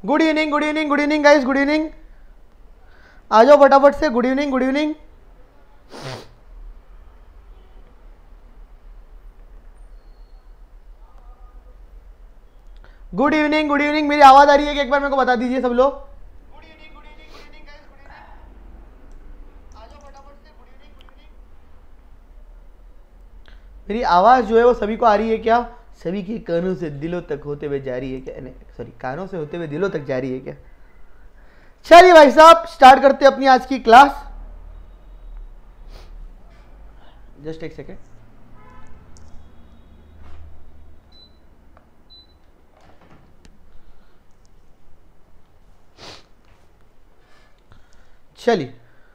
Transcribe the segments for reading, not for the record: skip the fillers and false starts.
Good evening good evening good evening guys, good evening. आ जाओ फटाफट से। Good evening good evening. Good evening good evening. मेरी आवाज आ रही है कि एक बार मेरे को बता दीजिए सब लोग। Good evening good evening good evening guys, good evening. आ जाओ फटाफट से। Good evening good evening. मेरी आवाज जो है वो सभी को आ रही है क्या? सभी के कानों से दिलों तक होते हुए जा रही है क्या? नहीं सॉरी, कानों से होते हुए दिलों तक जा रही है क्या? चलिए भाई साहब, स्टार्ट करते हैं अपनी आज की क्लास। जस्ट एक सेकेंड। चलिए,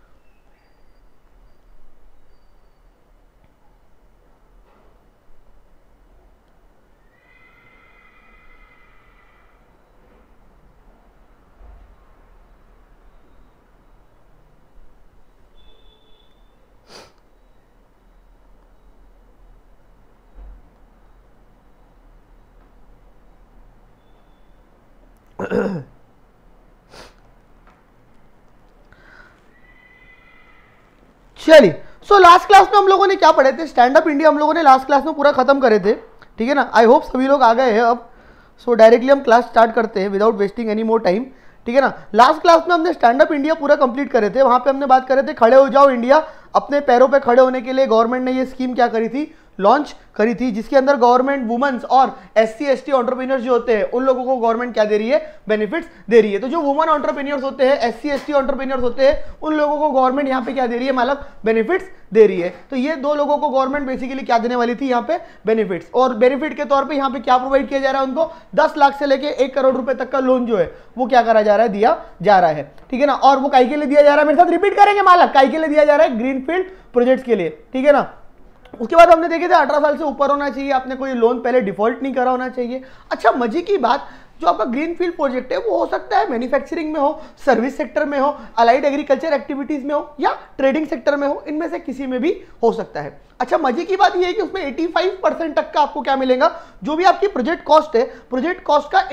चलिए। सो लास्ट क्लास में हम लोगों ने क्या पढ़े थे? स्टैंड अप इंडिया हम लोगों ने लास्ट क्लास में पूरा खत्म करे थे, ठीक है ना। आई होप सभी लोग आ गए हैं अब। सो डायरेक्टली हम क्लास स्टार्ट करते हैं without wasting any more time, ठीक है ना। लास्ट क्लास में हमने स्टैंड अप इंडिया पूरा कंप्लीट करे थे। वहां पे हमने बात करे थे खड़े हो जाओ इंडिया। अपने पैरों पे खड़े होने के लिए गवर्नमेंट ने ये स्कीम क्या करी थी? लॉन्च करी थी, जिसके अंदर गवर्नमेंट वुमेन्स और SC ST एंटरप्रेन्योर्स जो होते हैं उन लोगों को गवर्नमेंट क्या दे रही है? बेनिफिट्स दे रही है। तो जो वुमेन एंटरप्रेन्योर्स होते हैं, SC ST एंटरप्रेन्योर्स होते हैं, उन लोगों को गवर्नमेंट यहाँ पे क्या दे रही है? मतलब बेनिफिट्स दे रही है। तो ये दो लोगों को गवर्नमेंट बेसिकली क्या देने वाली थी यहाँ पे? बेनिफिट्स। और बेनिफिट के तौर पे यहाँ पे क्या प्रोवाइड किया जा रहा है उनको? 10 लाख से लेके 1 करोड़ रुपए तक का लोन जो है वो क्या करा जा रहा है? दिया जा रहा है, ठीक है ना। और वो काई के लिए दिया जा रहा है? मेरे साथ रिपीट करेंगे मालक, काई के लिए दिया जा रहा है? ग्रीनफील्ड प्रोजेक्ट्स के लिए, ठीक है ना। उसके बाद हमने देखे थे 18 साल से ऊपर होना चाहिए, आपने कोई लोन पहले डिफॉल्ट नहीं करा होना चाहिए। अच्छा, मजे की बात, जो आपका ग्रीनफील्ड प्रोजेक्ट है वो हो सकता है मैन्युफैक्चरिंग में हो, सर्विस सेक्टर में हो, अलाइड एग्रीकल्चर एक्टिविटीज में हो, या ट्रेडिंग सेक्टर में हो, इनमें से किसी में भी हो सकता है। अच्छा, मजे की बात यह है कि उसमें 85% तक का आपको क्या मिलेगा? जो भी आपकी प्रोजेक्ट कॉस्ट है, प्रोजेक्ट कॉस्ट का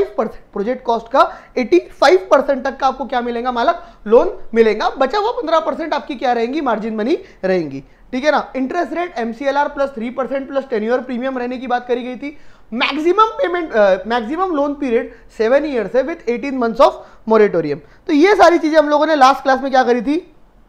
85% तक का आपको क्या मिलेगा? मालक लोन मिलेगा। बचा हुआ 15% आपकी क्या रहेंगी? मार्जिन मनी रहेंगी, ठीक है ना। Interest rate MCLR plus 3% plus tenure premium रहने की बात करी गई थी। Maximum payment, maximum loan period 7 years है विद 18 मंथ्स ऑफ मोरेटोरियम। तो ये सारी चीजें हम लोगों ने लास्ट क्लास में क्या करी थी?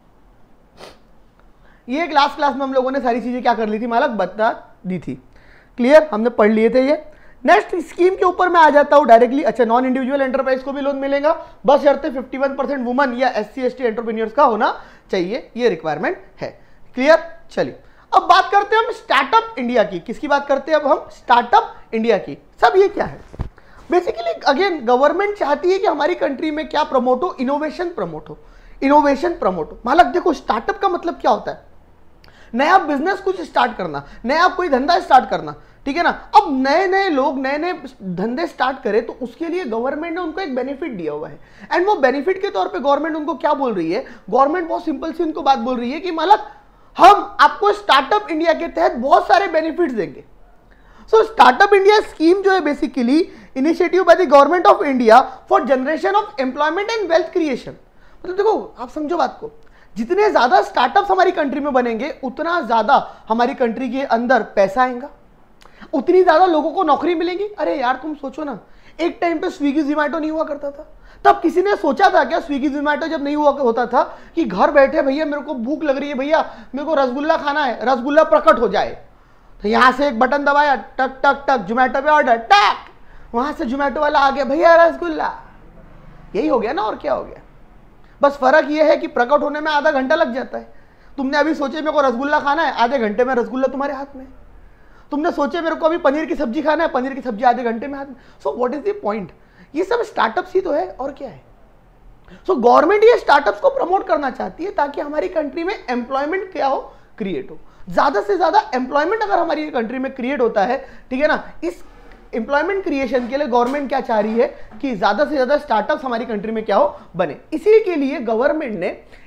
ये लास्ट क्लास में हम लोगों ने सारी चीजें क्या कर ली थी मालक? बता दी थी। क्लियर? हमने पढ़ लिए थे ये। नेक्स्ट स्कीम के ऊपर मैं आ जाता हूं डायरेक्टली। अच्छा, नॉन इंडिविजुअल एंटरप्राइज को भी लोन मिलेगा, बस शर्त 51% वुमन या SC ST एंटरप्रेन्योर्स का होना चाहिए, ये रिक्वायरमेंट है। क्लियर? चलिए, अब बात करते हैं हम स्टार्टअप इंडिया की। किसकी बात करते हैं अब हम? स्टार्टअप इंडिया की। सब ये क्या है? बेसिकली अगेन गवर्नमेंट चाहती है कि हमारी कंट्री में क्या प्रमोट हो? इनोवेशन प्रमोट हो, इनोवेशन प्रमोट हो। मालक देखो, स्टार्टअप का मतलब क्या होता है? नया बिजनेस कुछ स्टार्ट करना, नया कोई धंधा स्टार्ट करना, ठीक है ना। अब नए नए लोग नए नए धंधे स्टार्ट करें तो उसके लिए गवर्नमेंट ने उनको एक बेनिफिट दिया हुआ है। एंड वो बेनिफिट के तौर पे गवर्नमेंट उनको क्या बोल रही है? गवर्नमेंट बहुत सिंपल सी उनको बात बोल रही है कि मालक हम आपको स्टार्टअप इंडिया के तहत बहुत सारे बेनिफिट्स देंगे। सो स्टार्टअप इंडिया स्कीम जो है basically initiative by the government of India for generation of employment and wealth creation. मतलब देखो, आप समझो बात को, जितने ज्यादा स्टार्टअप्स हमारी कंट्री में बनेंगे उतना ज्यादा हमारी कंट्री के अंदर पैसा आएगा, उतनी ज्यादा लोगों को नौकरी मिलेगी। अरे यार तुम सोचो ना, एक टाइम पे स्विगी जोमैटो नहीं हुआ करता था, तब किसी ने सोचा था क्या? स्विगी जोमैटो जब नहीं हुआ होता था कि घर बैठे भैया मेरे को भूख लग रही है, भैया मेरे को रसगुल्ला खाना है, रसगुल्ला प्रकट हो जाए, तो यहां से एक बटन दबाया, टक टक टक, जोमैटो पे ऑर्डर, टक, वहां से जोमैटो वाला आ गया, भैया रसगुल्ला। यही हो गया ना, और क्या हो गया? बस फर्क यह है कि प्रकट होने में आधा घंटा लग जाता है। तुमने अभी सोचे मेरे को रसगुल्ला खाना है, आधे घंटे में रसगुल्ला तुम्हारे हाथ में। तुमने सोचे मेरे को अभी पनीर की सब्जी खाना है, पनीर की सब्जी आधे घंटे में हाथ में। So what is the point? ये सब स्टार्टअप्स ही तो है, और क्या है। सो गवर्नमेंट ये स्टार्टअप्स को प्रमोट करना चाहती है ताकि हमारी कंट्री में एम्प्लॉयमेंट क्या हो? क्रिएट हो। ज्यादा से ज्यादा एम्प्लॉयमेंट अगर हमारी कंट्री में क्रिएट होता है, ठीक है ना, इस एम्प्लॉयमेंट क्रिएशन के लिए गवर्नमेंट क्या चाह रही है कि ज्यादा से ज्यादा स्टार्टअप्स हमारी कंट्री में क्या हो? बने। इसी के लिए गवर्नमेंट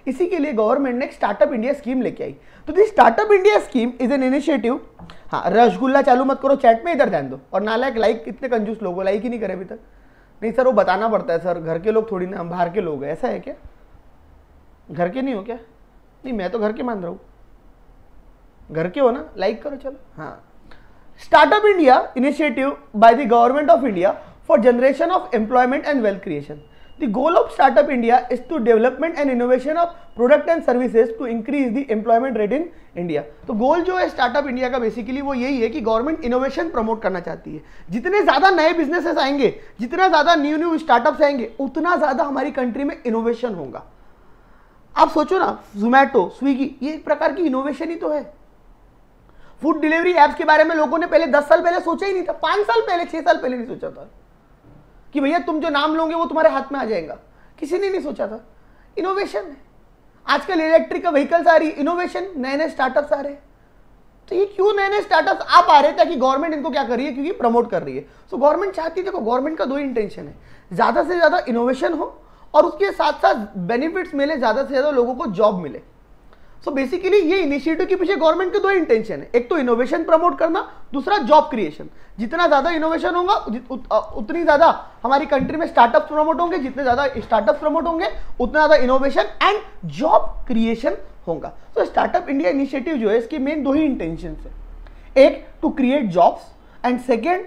ने एक स्टार्टअप इंडिया स्कीम लेके आई। तो this startup India scheme is an initiative. हाँ, रसगुल्ला चालू मत करो चैट में, इधर ध्यान दो। और नालायक लाइक, कितने कंजूस लोग लाइक ही नहीं करे अभी तक। नहीं सर वो बताना पड़ता है सर, घर के लोग थोड़ी ना, हम बाहर के लोग हैं, ऐसा है क्या? घर के नहीं हो क्या? नहीं मैं तो घर के मान रहा हूँ, घर के हो ना, लाइक करो चलो। हाँ, startup India initiative by the government of India for generation of employment and wealth creation. The goal of Startup India is to development and innovation of product and services to increase the employment rate in India। तो गोल जो है startup India का basically वो यही है कि government innovation promote करना चाहती है। जितने ज्यादा नए बिजनेसेस आएंगे, जितना ज्यादा न्यू स्टार्टअप्स आएंगे, उतना ज्यादा हमारी कंट्री में इनोवेशन होगा। आप सोचो ना, जोमैटो, स्विगी, ये एक प्रकार की इनोवेशन ही तो है। फूड डिलीवरी एप्स के बारे में लोगों ने पहले 10 साल पहले सोचा ही नहीं था, 5 साल पहले, 6 साल पहले नहीं सोचा था कि भैया तुम जो नाम लोगे वो तुम्हारे हाथ में आ जाएगा, किसी ने नहीं सोचा था। इनोवेशन है। आजकल इलेक्ट्रिक व्हीकल्स आ रही, इनोवेशन, नए नए स्टार्टअप्स आ रहे हैं। तो ये क्यों नए नए स्टार्टअप्स आ पा रहे हैं? ताकि गवर्नमेंट इनको क्या कर रही है, क्योंकि प्रमोट कर रही है। सो गवर्नमेंट चाहती है, देखो गवर्नमेंट का 2 इंटेंशन है, ज्यादा से ज्यादा इनोवेशन हो और उसके साथ साथ बेनिफिट्स मिले, ज्यादा से ज्यादा लोगों को जॉब मिले। सो बेसिकली ये इनिशिएटिव के पीछे गवर्नमेंट के 2 इंटेंशन है, एक तो इनोवेशन प्रमोट करना, दूसरा जॉब क्रिएशन। जितना ज्यादा इनोवेशन होगा उतनी ज्यादा हमारी कंट्री में स्टार्टअप्स प्रमोट होंगे, जितने ज्यादा स्टार्टअप्स प्रमोट होंगे उतना ज्यादा इनोवेशन एंड जॉब क्रिएशन होगा। तो स्टार्टअप इंडिया इनिशिएटिव जो है इसके मेन 2 ही इंटेंशन है, एक to create jobs and second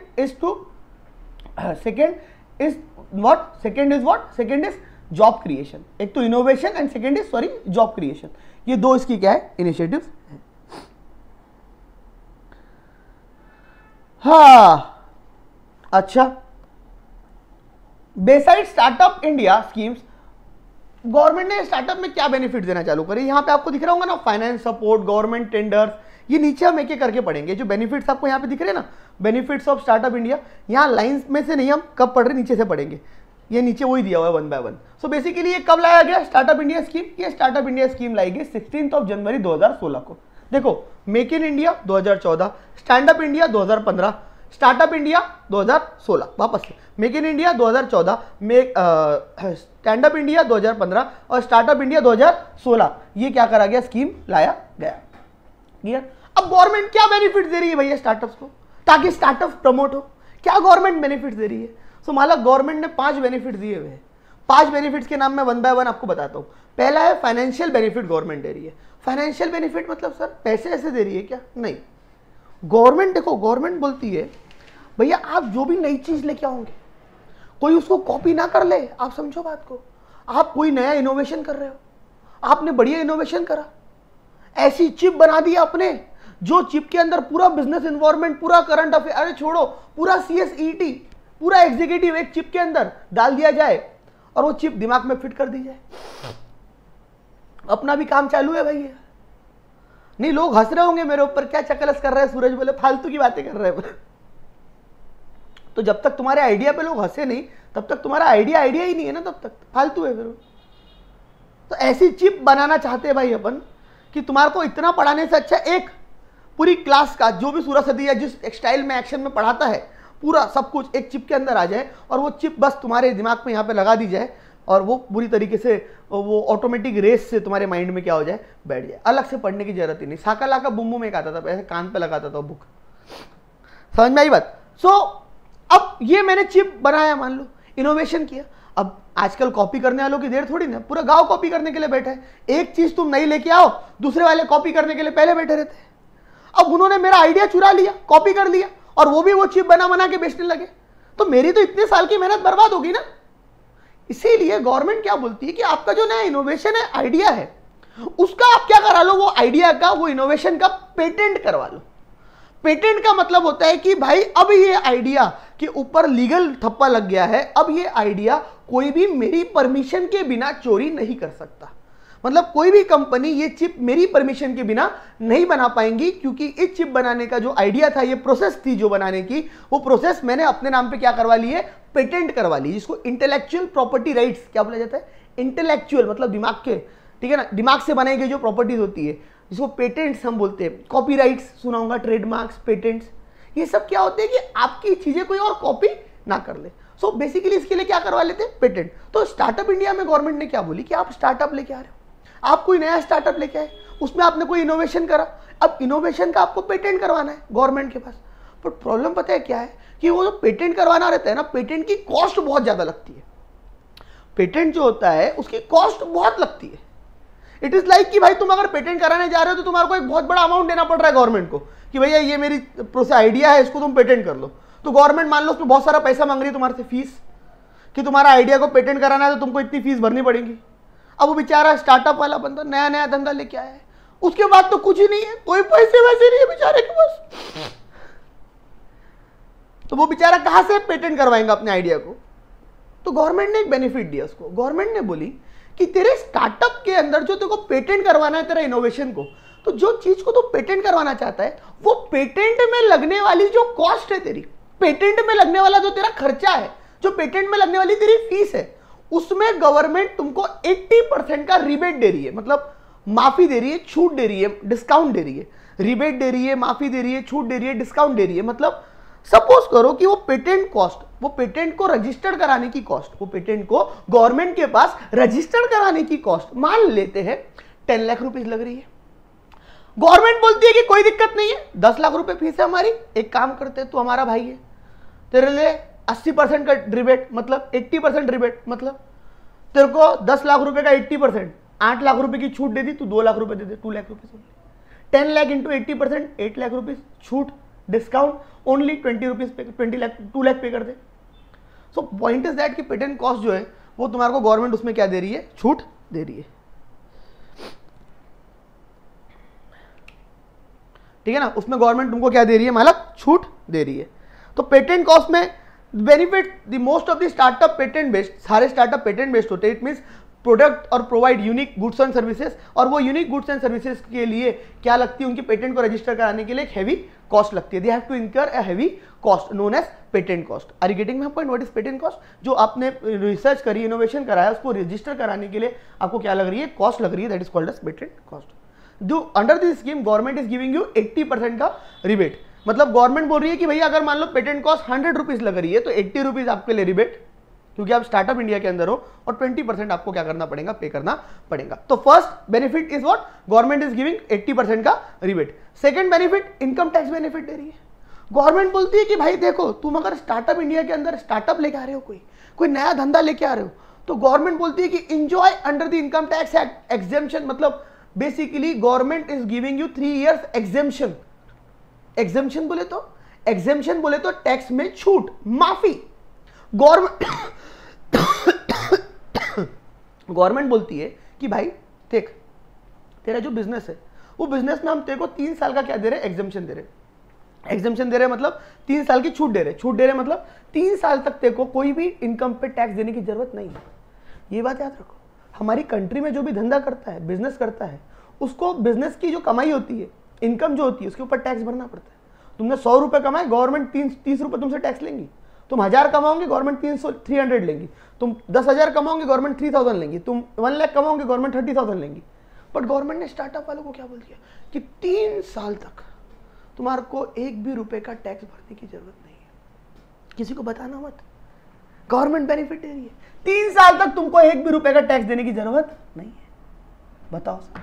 is job creation. एक तो innovation and second is job creation. ये 2 इसकी क्या है, इनिशिएटिव्स है। हाँ, अच्छा, beside startup India schemes, government ने स्टार्टअप में क्या बेनिफिट देना चालू करे? यहां पे आपको दिख रहा होगा ना, फाइनेंस सपोर्ट, गवर्नमेंट टेंडर्स, ये नीचे हम एक एक करके पढ़ेंगे। जो बेनिफिट्स आपको यहां पे दिख रहे हैं ना, बेनिफिट्स ऑफ स्टार्टअप इंडिया, यहां लाइंस में से नहीं, हम कब पढ़ रहे, नीचे से पढ़ेंगे। ये नीचे वही दिया हुआ है 1 by 1। सो बेसिकली ये कब लाया गया स्टार्टअप इंडिया स्कीम? ये स्टार्टअप इंडिया स्कीम लाई गई 16 जनवरी 2016 को। देखो, make in India 2014, stand up India 2015, startup India 2016, वापस से make in India 2014, stand up India 2015 और स्टार्टअप इंडिया 2016। ये क्या करा गया, स्कीम लाया गया। क्लियर? अब गवर्नमेंट क्या बेनिफिट दे रही है भैया स्टार्टअप्स को, ताकि स्टार्टअप प्रमोट हो? क्या गवर्नमेंट बेनिफिट दे रही है? सो माला गवर्नमेंट ने 5 बेनिफिट दिए हुए हैं। 5 बेनिफिट्स के नाम मैं 1 by 1 आपको बताता हूं। पहला है फाइनेंशियल बेनिफिट, गवर्नमेंट दे रही है। फाइनेंशियल बेनिफिट मतलब सर पैसे ऐसे दे रही है क्या? नहीं, गवर्नमेंट, देखो गवर्नमेंट बोलती है भैया आप जो भी नई चीज लेके आओगे कोई उसको कॉपी ना कर ले। आप समझो बात को, आप कोई नया इनोवेशन कर रहे हो, आपने बढ़िया इनोवेशन करा, ऐसी चिप बना दी आपने जो चिप के अंदर पूरा बिजनेस इन्वायरमेंट, पूरा करंट अफेयर, अरे छोड़ो, पूरा CSET, पूरा एग्जीक्यूटिव एक चिप के अंदर डाल दिया जाए और वो चिप दिमाग में फिट कर दी जाए, अपना भी काम चालू है भैया। नहीं, लोग हंस रहे होंगे मेरे ऊपर, क्या चकलस कर रहे हैं सूरज, बोले फालतू की बातें कर रहे हैं। तो जब तक तुम्हारे आइडिया पे लोग हंसे नहीं तब तक तुम्हारा आइडिया ही नहीं है ना, तब तक फालतू है फिर। तो ऐसी चिप बनाना चाहते हैं भाई अपन कि तुम्हारे को इतना पढ़ाने से अच्छा एक पूरी क्लास का जो भी सूरज सदी या जिस स्टाइल में एक्शन में पढ़ाता है पूरा सब कुछ एक चिप के अंदर आ जाए और वो चिप बस तुम्हारे दिमाग में यहाँ पे लगा दी जाए और वो पूरी तरीके से वो ऑटोमेटिक रेस से तुम्हारे माइंड में क्या हो जाए, बैठ जाए। अलग से पढ़ने की जरूरत ही नहीं। साका लाका बुम्बू में एक आता था, ऐसे कान पे लगाता था बुक। समझ में आई बात? सो अब ये मैंने चिप बनाया, मान लो इनोवेशन किया। अब आजकल कॉपी करने वालों की देर थोड़ी ना, पूरा गांव कॉपी करने के लिए बैठा है। एक चीज तुम नई लेके आओ, दूसरे वाले कॉपी करने के लिए पहले बैठे रहते हैं। अब उन्होंने मेरा आइडिया चुरा लिया, कॉपी कर लिया और वो भी वो चिप बना के बेचने लगे, तो मेरी तो इतने साल की मेहनत बर्बाद होगी ना। इसीलिए गवर्नमेंट क्या बोलती है कि आपका जो नया इनोवेशन है, आइडिया है, उसका आप क्या करा लो, वो आइडिया का, वो इनोवेशन का पेटेंट करवा लो। पेटेंट का मतलब होता है कि भाई अब ये आइडिया के ऊपर लीगल ठप्पा लग गया है, अब ये आइडिया कोई भी मेरी परमिशन के बिना चोरी नहीं कर सकता। मतलब कोई भी कंपनी ये चिप मेरी परमिशन के बिना नहीं बना पाएंगी, क्योंकि इस चिप बनाने का जो आइडिया था, ये प्रोसेस थी जो बनाने की, वो प्रोसेस मैंने अपने नाम पे क्या करवा ली है, पेटेंट करवा ली, जिसको इंटेलेक्चुअल प्रॉपर्टी राइट्स क्या बोला जाता है, इंटेलेक्चुअल मतलब दिमाग के, ठीक है ना, दिमाग से बनाई गई जो प्रॉपर्टीज होती है जिसको पेटेंट्स हम बोलते हैं। कॉपीराइट्स सुना होगा, ट्रेडमार्क्स, पेटेंट्स, ये सब क्या होते हैं कि आपकी चीजें कोई और कॉपी ना कर ले। सो बेसिकली इसके लिए क्या करवा लेते हैं, पेटेंट। तो स्टार्टअप इंडिया में गवर्नमेंट ने क्या बोली कि आप स्टार्टअप लेके आ रहे हो, आप कोई नया स्टार्टअप लेके आए, उसमें आपने कोई इनोवेशन करा, अब इनोवेशन का आपको पेटेंट करवाना है गवर्नमेंट के पास। बट प्रॉब्लम पता है क्या है कि वो जो पेटेंट करवाना रहता है ना, पेटेंट की कॉस्ट बहुत ज्यादा लगती है। पेटेंट जो होता है उसकी कॉस्ट बहुत लगती है। इट इज लाइक कि भाई तुम अगर पेटेंट कराने जा रहे हो तो तुम्हारे को एक बहुत बड़ा अमाउंट देना पड़ रहा है गवर्नमेंट को कि भैया ये मेरी प्रोसेस आइडिया है, इसको तुम पेटेंट कर लो। तो गवर्नमेंट मान लो उसमें बहुत सारा पैसा मांग रही है तुम्हारे से फीस, कि तुम्हारा आइडिया को पेटेंट कराना है तो तुमको इतनी फीस भरनी पड़ेगी। अब वो बेचारा स्टार्टअप वाला बंदा नया नया धंधा लेके आया है, उसके बाद तो कुछ ही नहीं है, कोई पैसे वैसे नहीं है बेचारे के पास, तो वो बेचारा कहां से पेटेंट करवाएंगे अपने आइडिया को। तो गवर्नमेंट ने एक बेनिफिट दिया उसको। गवर्नमेंट ने बोली कि तेरे स्टार्टअप के अंदर जो तेरे को पेटेंट करवाना है तेरा इनोवेशन को, तो जो चीज को तू पेटेंट करवाना चाहता है वो पेटेंट में लगने वाली जो कॉस्ट है तेरी, पेटेंट में लगने वाला जो तेरा खर्चा है, जो पेटेंट में लगने वाली तेरी फीस है, उसमें गवर्नमेंट तुमको 80% का रिबेट दे रही है, मतलब माफी दे रही है, छूट दे रही है, डिस्काउंट दे रही है। रिबेट दे रही है, माफी दे रही है, छूट दे रही है, डिस्काउंट दे रही है। मतलब सपोज करो कि वो पेटेंट कॉस्ट, वो पेटेंट को रजिस्टर्ड कराने की कॉस्ट, वो पेटेंट को गवर्नमेंट के पास रजिस्टर्ड कराने की कॉस्ट मान लेते हैं 10 लाख रुपीस लग रही है। गवर्नमेंट बोलती है कि कोई दिक्कत नहीं है, 10 लाख रुपए फीस है हमारी, एक काम करते हैं, तू हमारा भाई है, तेरे लिए 80% का रिबेट, मतलब 80% रिबेट, मतलब तेरे को 10 लाख रुपए का 80%, 8 लाख रुपए की छूट दे दी, तू 2 लाख रुपए दे दे, 2 लाख रुपए, 10 लाख इंटू 80%, 8 लाख रुपीज, छूट, डिस्काउंट ओनली 20 रुपीज पे, 20 लाख, 2 लाख पे कर दे। सो पॉइंट इज दैट कि पेटेंट कॉस्ट जो है वो तुम्हारे को गवर्नमेंट उसमें क्या दे रही है, छूट दे रही है। ठीक है ना, उसमें गवर्नमेंट तुमको क्या दे रही है, मतलब छूट दे रही है। तो पेटेंट कॉस्ट में benefit, the most of the startup patent based, सारे स्टार्टअप पेटेंट बेस्ड होते हैं। इट मींस प्रोडक्ट और provide unique goods and services, और वो यूनिक गुड्स एंड सर्विसेज के लिए क्या लगती है, उनकी पेटेंट को रजिस्टर कराने के लिए एक हैवी कॉस्ट लगती है। दे have to incur a heavy cost known as patent cost. Are you getting my point? What is patent cost? जो आपने रिसर्च करी, इनोवेशन कराया, उसको रजिस्टर कराने के लिए आपको क्या लग रही है, कॉस्ट लग रही है, that is called as patent cost. जो under this scheme government is giving you 80% का रिबेट, मतलब गवर्नमेंट बोल रही है कि भैया अगर मान लो पेटेंट कॉस्ट 100 रुपीज लग रही है तो 80 रुपीज आपके लिए रिबेट, क्योंकि आप स्टार्टअप इंडिया के अंदर हो, और 20% आपको क्या करना पड़ेगा, पे करना पड़ेगा। तो first benefit is what, government is giving 80% का rebate. Second benefit, income tax benefit दे रही है। गवर्नमेंट बोलती है कि भाई देखो, तुम अगर स्टार्टअप इंडिया के अंदर स्टार्टअप लेके आ रहे हो, कोई नया धंधा लेके आ रहे हो, तो गवर्नमेंट बोलती है कि enjoy under the income tax act exemption, मतलब basically government is giving you 3 years exemption. Exemption बोले तो टैक्स में छूट, माफी। गवर्नमेंट बोलती है कि भाई देख, तेरा जो बिजनेस है वो बिजनेस में हम तेरे को 3 साल का क्या दे रहे हैं, एग्जेम्पशन दे रहे हैं। एग्जेम्पशन दे रहे हैं मतलब 3 साल की छूट दे रहे हैं। छूट दे रहे हैं मतलब 3 साल तक तेरे को कोई भी इनकम पे टैक्स देने की जरूरत नहीं है। ये बात याद रखो, हमारी कंट्री में जो भी धंधा करता है, बिजनेस करता है, उसको बिजनेस की जो कमाई होती है, इनकम जो होती है, उसके ऊपर टैक्स भरना पड़ता है। तुमने 100 रुपए कमाए, गवर्नमेंट 30 रुपए तुमसे टैक्स लेंगी। तुम 1000 कमाओगे, गवर्नमेंट 300 लेंगी। तुम 10,000 कमाओगे, गवर्नमेंट 3000 लेंगी। तुम 1 लाख कमाओगे, गवर्नमेंट 30,000 लेंगी। बट गवर्नमेंट ने स्टार्टअप वालों को क्या बोल दिया कि 3 साल तक तुम्हारे को 1 भी रुपए का टैक्स भरने की जरूरत नहीं है। किसी को बताना मत, गवर्नमेंट बेनिफिट दे रही है, 3 साल तक तुमको 1 भी रुपए का टैक्स देने की जरूरत नहीं है। बताओ सर।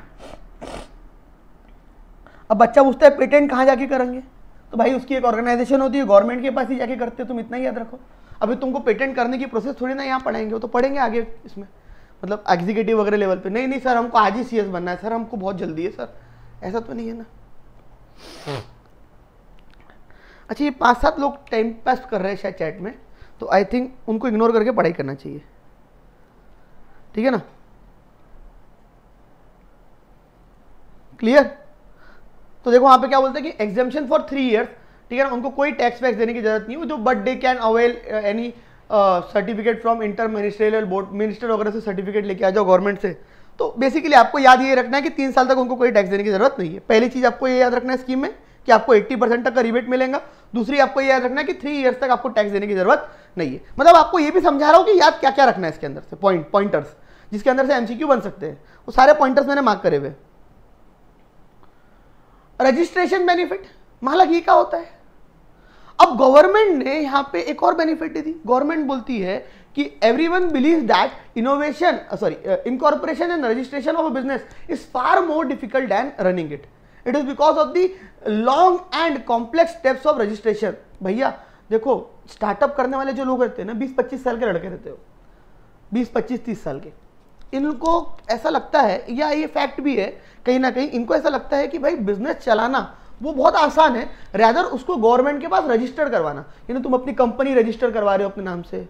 अब बच्चा पूछता है पेटेंट कहां जाके करेंगे, तो भाई उसकी एक ऑर्गेनाइजेशन होती है, गवर्नमेंट के पास ही जाके करते हैं। तुम इतना ही याद रखो। अभी तुमको पेटेंट करने की प्रोसेस थोड़ी ना यहाँ पढ़ाएंगे, वो तो पढ़ेंगे आगे इसमें, मतलब एग्जीक्यूटिव वगैरह लेवल पे। नहीं सर हमको आज ही CS बनना है, सर हमको बहुत जल्दी है सर, ऐसा तो नहीं है ना। अच्छा, ये 5-7 लोग टाइम पास कर रहे हैं शायद चैट में, तो आई थिंक उनको इग्नोर करके पढ़ाई करना चाहिए, ठीक है ना। क्लियर? तो देखो वहां पे क्या बोलते हैं कि एग्जेम्पशन फॉर 3 years, ठीक है ना, उनको कोई टैक्स वैक्स देने की जरूरत नहीं है। जो but they can avail any certificate from inter ministerial board, minister वगैरह से सर्टिफिकेट लेके आ जाओ गवर्नमेंट से। तो बेसिकली आपको याद ये रखना है कि 3 साल तक उनको कोई टैक्स देने की जरूरत नहीं है। पहली चीज आपको ये याद रखना है स्कीम में कि आपको 80% तक का रिबेट मिलेगा। दूसरी आपको ये याद रखना है कि 3 years तक आपको टैक्स देने की जरूरत नहीं है। मतलब आपको ये भी समझा रहा हूँ कि याद क्या क्या रखना है इसके अंदर से, पॉइंटर्स जिसके अंदर से MCQ बन सकते हैं, वो सारे पॉइंटर्स मैंने मार्क करे हुए। रजिस्ट्रेशन बेनिफिट मालक ये क्या होता है। अब गवर्नमेंट ने यहां पे एक और बेनिफिट दे दी। गवर्नमेंट बोलती है कि everyone believes that innovation incorporation and registration of a business is far more difficult than running it. It is because of the long and complex steps of registration. भैया देखो, स्टार्टअप करने वाले जो लोग रहते हैं ना, 20-25 साल के लड़के रहते हो, 20-25-30 साल के, इनको ऐसा लगता है, या ये फैक्ट भी है कहीं ना कहीं, इनको ऐसा लगता है कि भाई बिजनेस चलाना वो बहुत आसान है, रैदर उसको गवर्नमेंट के पास रजिस्टर करवाना। यानी तुम अपनी कंपनी रजिस्टर करवा रहे हो अपने नाम से,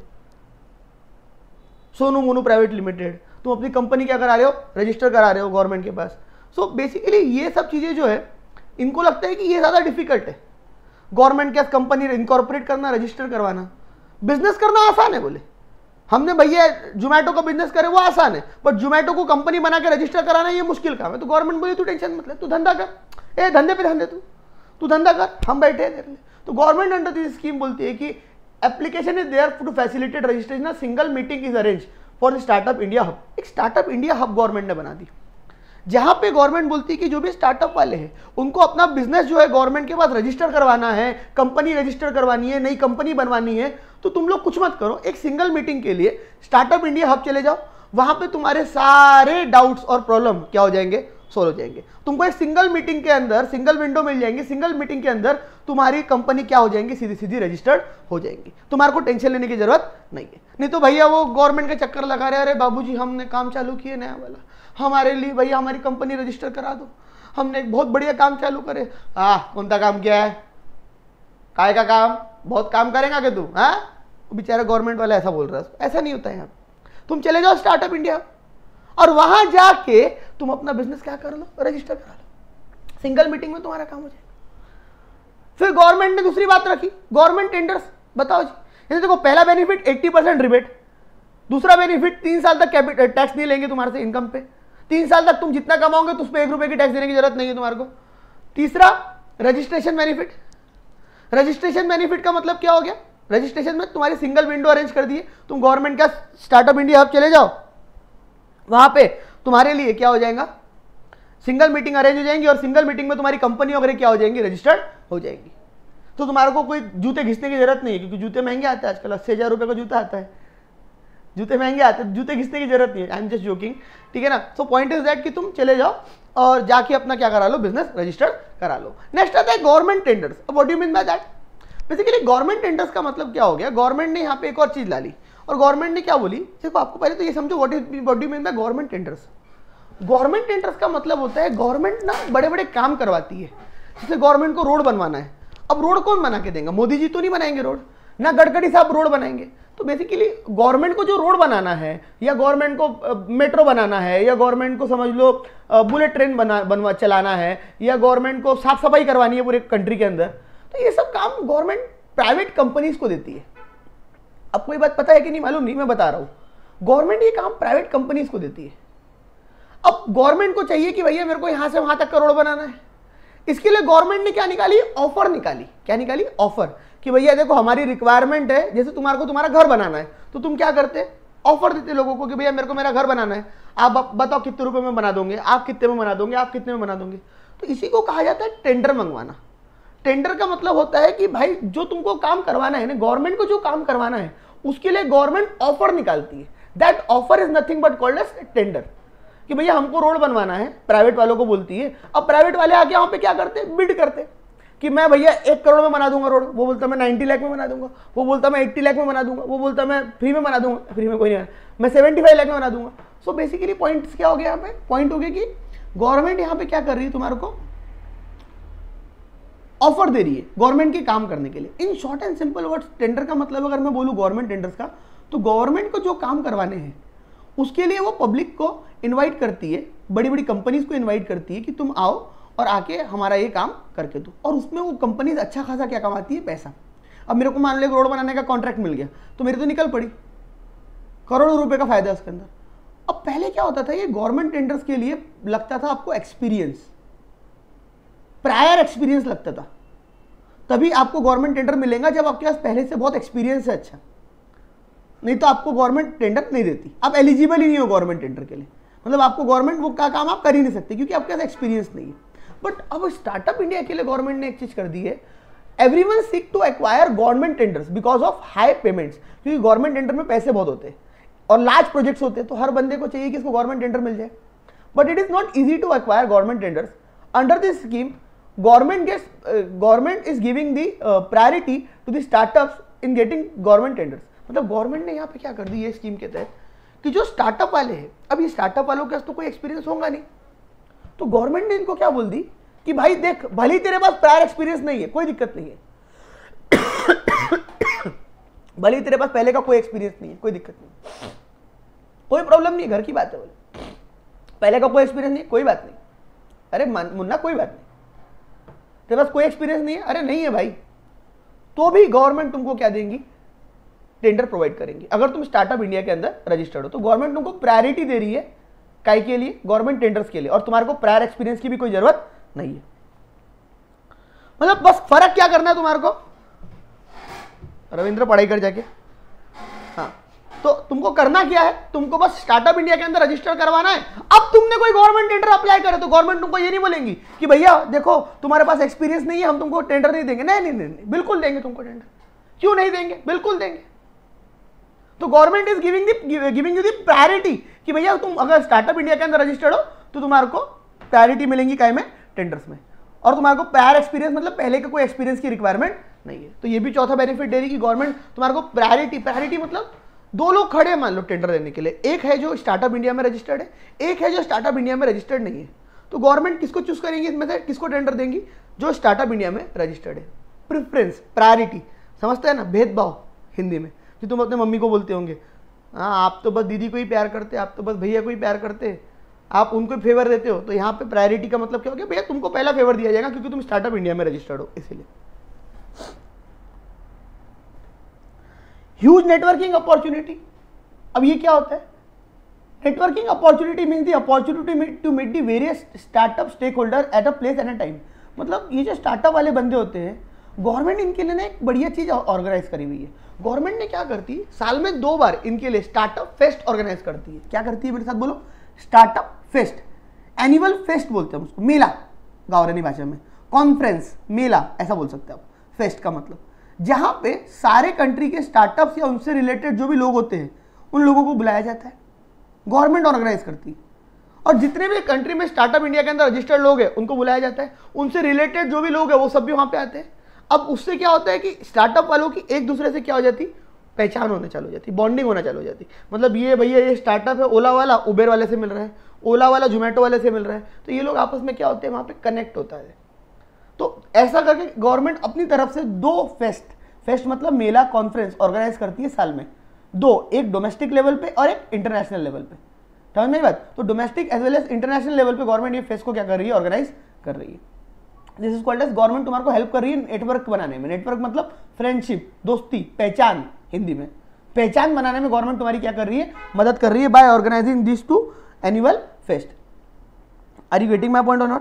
सोनू मोनू प्राइवेट लिमिटेड, तुम अपनी कंपनी क्या करा रहे हो, रजिस्टर करा रहे हो गवर्नमेंट के पास। सो बेसिकली ये सब चीजें जो है, इनको लगता है कि ये ज्यादा डिफिकल्ट है, गवर्नमेंट के कंपनी इनकॉर्पोरेट करना, रजिस्टर करवाना। बिजनेस करना आसान है, बोले हमने भैया जोमेटो का बिजनेस करे वो आसान है, बट जोमेटो को कंपनी बना के रजिस्टर कराना ये मुश्किल काम है। तो गवर्नमेंट बोली तू टेंशन मत ले, तू धंधा कर, ए धंधे पे ध्यान दे, तू धंधा कर, हम बैठे हैं तेरे लिए। तो गवर्नमेंट अंडर दिस स्कीम बोलती है कि application is there to facilitate registration, single meeting is arrange for startup India hub. एक स्टार्टअप इंडिया हब गवर्नमेंट ने बना दी, जहां पे गवर्नमेंट बोलती है कि जो भी स्टार्टअप वाले हैं उनको अपना बिजनेस जो है गवर्नमेंट के पास रजिस्टर करवाना है, कंपनी रजिस्टर करवानी है, नई कंपनी बनवानी है, तो तुम लोग कुछ मत करो, एक सिंगल मीटिंग के लिए स्टार्टअप इंडिया हब चले जाओ, वहां पे तुम्हारे सारे डाउट्स और प्रॉब्लम क्या हो जाएंगे, सोल्व हो जाएंगे। तुमको एक सिंगल मीटिंग के अंदर सिंगल विंडो मिल जाएंगी, सिंगल मीटिंग के अंदर तुम्हारी कंपनी क्या हो जाएंगी, सीधी सीधी रजिस्टर्ड हो जाएंगी, तुम्हारे को टेंशन लेने की जरूरत नहीं है। नहीं तो भैया वो गवर्नमेंट के चक्कर लगा रहे, अरे बाबूजी हमने काम चालू किए नया वाला, हमारे लिए भैया हमारी कंपनी रजिस्टर करा दो, हमने एक बहुत बढ़िया काम चालू करे। कौन सा काम किया है, काय का काम, बहुत काम करेगा क्या तू, बेचारा गवर्नमेंट वाला ऐसा बोल रहा है। ऐसा नहीं होता है यहाँ, तुम चले जाओ स्टार्टअप इंडिया और वहां जाके तुम अपना बिजनेस क्या कर लो, रजिस्टर करा लो, सिंगल मीटिंग में तुम्हारा काम हो जाएगा। फिर गवर्नमेंट ने दूसरी बात रखी, गवर्नमेंट टेंडर्स। बताओ जी, देखो पहला बेनिफिट 80% रिबेट, दूसरा बेनिफिट 3 साल तक टैक्स नहीं लेंगे तुम्हारे से इनकम पे, 3 साल तक तुम जितना कमाओगे तो उस पर 1 रुपए की टैक्स देने की जरूरत नहीं है तुम्हारे को। तीसरा रजिस्ट्रेशन बेनिफिट। रजिस्ट्रेशन बेनिफिट का मतलब क्या हो गया, रजिस्ट्रेशन में तुम्हारी सिंगल विंडो अरेंज कर दिए, तुम गवर्नमेंट का स्टार्टअप इंडिया हब चले जाओ, वहां पे तुम्हारे लिए क्या हो जाएगा, सिंगल मीटिंग अरेंज हो जाएंगी और सिंगल मीटिंग में तुम्हारी कंपनी वगैरह क्या हो जाएंगी, रजिस्टर्ड हो जाएगी। तो तुम्हारे को कोई जूते घिसने की जरूरत नहीं है, क्योंकि जूते महंगे आते हैं आजकल, 80,000 रुपए का जूता आता है, जूते महंगे आते हैं, जूते घिसने की जरूरत नहीं है। आई एम जस्ट जोकिंग, ठीक है ना। सो पॉइंट इज दैट कि तुम चले जाओ और जाके अपना क्या करा लो, बिजनेस रजिस्टर्ड करा लो। नेक्स्ट आता है गवर्नमेंट टेंडर्स। अब what do you mean by that, basically government tenders का मतलब क्या हो गया, गवर्नमेंट ने यहाँ पे एक और चीज ला ली, और गवर्नमेंट ने क्या बोली, देखो आपको पहले तो ये समझो what do you mean by government tenders. Government tenders का मतलब होता है गवर्नमेंट ना बड़े बड़े काम करवाती है, जैसे गवर्नमेंट को रोड बनवाना है, अब रोड कौन बना के देंगे, मोदी जी तो नहीं बनाएंगे रोड, ना गडकरी साहब रोड बनाएंगे। तो बेसिकली गवर्नमेंट को जो रोड बनाना है, या गवर्नमेंट को मेट्रो बनाना है, या गवर्नमेंट को समझ लो बुलेट ट्रेन बनवा चलाना है, या गवर्नमेंट को साफ सफाई करवानी है पूरे कंट्री के अंदर, तो ये सब काम गवर्नमेंट प्राइवेट कंपनीज को देती है। अब कोई बात पता है कि नहीं मालूम नहीं, मैं बता रहा हूं, गवर्नमेंट ये काम प्राइवेट कंपनीज को देती है। अब गवर्नमेंट को चाहिए कि भैया मेरे को यहां से वहां तक का रोड बनाना है, इसके लिए गवर्नमेंट ने क्या निकाली, ऑफर निकाली। क्या निकाली, ऑफर, कि भैया देखो हमारी रिक्वायरमेंट है, जैसे तुम्हारे को तुम्हारा घर बनाना है, तो तुम क्या करते, ऑफर देते लोगों को कि भैया मेरे को मेरा घर बनाना है, आप बताओ कितने रुपए में बना दोगे, आप कितने में बना दोगे, आप कितने में बना दोगे। तो इसी को कहा जाता है टेंडर मंगवाना। टेंडर का मतलब होता है कि भाई जो तुमको काम करवाना है ना, गवर्नमेंट को जो काम करवाना है उसके लिए गवर्नमेंट ऑफर निकालती है। That offer is nothing but called as tender, कि भैया हमको रोड बनवाना है, प्राइवेट वालों को बोलती है। अब प्राइवेट वाले आके वहां पे क्या करते हैं, बिड करते कि मैं भैया 1 करोड़ में बना दूंगा रोड, वो बोलता मैं 90 लाख में बना दूंगा, वो बोलता मैं 80 लाख में बना दूंगा, वो बोलता मैं फ्री में बना दूंगा, फ्री में कोई नहीं, मैं 75 लाख में बना दूंगा। सो बेसिकली पॉइंट क्या हो गया यहाँ पे, पॉइंट हो गया कि गवर्नमेंट यहाँ पे क्या कर रही है, तुम्हारे को ऑफर दे रही है गवर्नमेंट के काम करने के लिए। In short and simple words tender का मतलब अगर मैं बोलूं गवर्नमेंट टेंडर्स का, तो गवर्नमेंट को जो काम करवाने हैं उसके लिए वो पब्लिक को इनवाइट करती है, बड़ी बड़ी कंपनीज को इनवाइट करती है कि तुम आओ और आके हमारा ये काम करके दो। और उसमें वो कंपनीज अच्छा खासा क्या कमाती है, पैसा। अब मेरे को मान लो रोड बनाने का कॉन्ट्रैक्ट मिल गया, तो मेरी तो निकल पड़ी, करोड़ों रुपए का फायदा है उसके अंदर। अब पहले क्या होता था, ये गवर्नमेंट टेंडर्स के लिए लगता था आपको एक्सपीरियंस, प्रायर एक्सपीरियंस लगता था, तभी आपको गवर्नमेंट टेंडर मिलेगा जब आपके पास पहले से बहुत एक्सपीरियंस है अच्छा, नहीं तो आपको गवर्नमेंट टेंडर नहीं देती। आप एलिजिबल ही नहीं हो गवर्नमेंट टेंडर के लिए, मतलब आपको गवर्नमेंट वो का काम आप कर ही नहीं सकते क्योंकि आपके पास एक्सपीरियंस नहीं है। बट अब स्टार्टअप इंडिया के लिए गवर्नमेंट ने एक चीज कर दी है, everyone seek to acquire government tenders because of high payments, क्योंकि गवर्नमेंट टेंडर में पैसे बहुत होते हैं और लार्ज प्रोजेक्ट्स होते हैं, तो हर बंदे को चाहिए कि इसको गवर्नमेंट टेंडर मिल जाए। But it is not easy to acquire government tenders under this scheme government is giving the priority to the startups in getting government tenders. मतलब गवर्नमेंट ने यहाँ पे क्या कर दी ये स्कीम के तहत कि जो स्टार्टअप वाले हैं, अब ये स्टार्टअप वालों के पास तो कोई एक्सपीरियंस होगा नहीं, तो गवर्नमेंट ने इनको क्या बोल दी कि भाई देख, भले ही तेरे पास प्रायर एक्सपीरियंस नहीं है, कोई दिक्कत नहीं है भले ही तेरे पास पहले का कोई एक्सपीरियंस नहीं है, कोई दिक्कत नहीं, कोई प्रॉब्लम नहीं, घर की बात है, बोले पहले का कोई एक्सपीरियंस नहीं, कोई बात नहीं, अरे मुन्ना कोई बात नहीं, तेरे पास कोई एक्सपीरियंस नहीं है, अरे नहीं है भाई, तो भी गवर्नमेंट तुमको क्या देंगी, टेंडर प्रोवाइड करेंगी। अगर तुम स्टार्टअप इंडिया के अंदर रजिस्टर्ड हो तो गवर्नमेंट तुमको प्रायोरिटी दे रही है, काय के लिए, गवर्नमेंट टेंडर्स के लिए, और तुम्हारे को प्रायर एक्सपीरियंस की भी कोई जरूरत नहीं है। मतलब बस फर्क क्या करना है तुम्हारे को, रविंद्र पढ़ाई कर जाके, हाँ, तो तुमको करना क्या है, तुमको बस स्टार्टअप इंडिया के अंदर रजिस्टर करवाना है। अब तुमने कोई गवर्नमेंट टेंडर अप्लाई करे तो गवर्नमेंट तुमको ये नहीं बोलेंगी कि भैया देखो तुम्हारे पास एक्सपीरियंस नहीं है, हम तुमको टेंडर नहीं देंगे, नहीं नहीं नहीं, बिल्कुल देंगे तुमको टेंडर, क्यों नहीं देंगे, बिल्कुल देंगे। तो government is giving you the priority कि भैया तुम अगर स्टार्टअप इंडिया के अंदर रजिस्टर्ड हो तो तुम्हारे को प्रायोरिटी मिलेंगी काय में, टेंडर्स में, और तुम्हारे को प्रायर एक्सपीरियंस मतलब पहले का कोई एक्सपीरियंस की रिक्वायरमेंट नहीं है। तो ये भी चौथा बेनिफिट दे रही कि गवर्नमेंट तुम्हारे को प्रायोरिटी मतलब दो लोग खड़े हैं मान लो टेंडर देने के लिए, एक है जो स्टार्टअप इंडिया में रजिस्टर्ड है, एक है जो स्टार्टअप इंडिया में रजिस्टर्ड नहीं है, तो गवर्नमेंट किसको चूज करेंगी इसमें से, किसको टेंडर देंगी, जो स्टार्टअप इंडिया में रजिस्टर्ड है। प्रेफरेंस, प्रायोरिटी, समझते हैं ना, भेदभाव हिंदी में, जो तुम अपने मम्मी को बोलते होंगे, हाँ आप तो बस दीदी को ही प्यार करते, आप तो बस भैया को ही प्यार करते, आप उनको फेवर देते हो, तो यहाँ पे प्रायोरिटी का मतलब क्या हो गया, भैया तुमको पहला फेवर दिया जाएगा क्योंकि तुम स्टार्टअप इंडिया में रजिस्टर्ड हो, इसीलिए। ह्यूज नेटवर्किंग अपॉर्चुनिटी, अब ये क्या होता है, networking opportunity means the opportunity to meet the various startup stakeholder at a place and a time. मतलब ये जो स्टार्टअप वाले बंदे होते हैं, गवर्नमेंट इनके लिए ना एक बढ़िया चीज ऑर्गेनाइज करी हुई है। गवर्नमेंट ने क्या करती है, साल में 2 बार इनके लिए स्टार्टअप फेस्ट ऑर्गेनाइज करती है। क्या करती है मेरे साथ बोलो, स्टार्टअप फेस्ट, एनुअल फेस्ट बोलते हैं उसको, मेला गावरानी भाषा में, कॉन्फ्रेंस, मेला ऐसा बोल सकते हैं आप, फेस्ट का मतलब, जहां पे सारे कंट्री के स्टार्टअप्स या उनसे रिलेटेड जो भी लोग होते हैं उन लोगों को बुलाया जाता है, गवर्नमेंट ऑर्गेनाइज करती है। और जितने भी कंट्री में स्टार्टअप इंडिया के अंदर रजिस्टर्ड लोग हैं उनको बुलाया जाता है, उनसे रिलेटेड जो भी लोग हैं वो सब भी वहां पे आते हैं। अब उससे क्या होता है कि स्टार्टअप वालों की एक दूसरे से क्या हो जाती, पहचान होने चालू हो जाती, बॉन्डिंग होना चालू हो जाती। मतलब ये भैया ये स्टार्टअप है, ओला वाला उबेर वाले से मिल रहा है, ओला वाला जोमेटो वाले से मिल रहा है, तो ये लोग आपस में क्या होते हैं, वहां पे कनेक्ट होता है। तो ऐसा करके गवर्नमेंट अपनी तरफ से 2 फेस्ट मतलब मेला, कॉन्फ्रेंस ऑर्गेनाइज करती है साल में, 2, एक डोमेस्टिक लेवल पे और एक इंटरनेशनल लेवल पे, समझ में बात। तो domestic as well as international level पे गवर्नमेंट ये फेस्ट को क्या कर रही है, ऑर्गेनाइज कर रही है। This is called as government तुम्हारे को हेल्प कर रही है नेटवर्क बनाने में। नेटवर्क मतलब फ्रेंडशिप, दोस्ती, पहचान, हिंदी में पहचान बनाने में गवर्नमेंट तुम्हारी क्या कर रही है, मदद कर रही है, by organising this 2 annual fest. Are you getting my point और नॉट?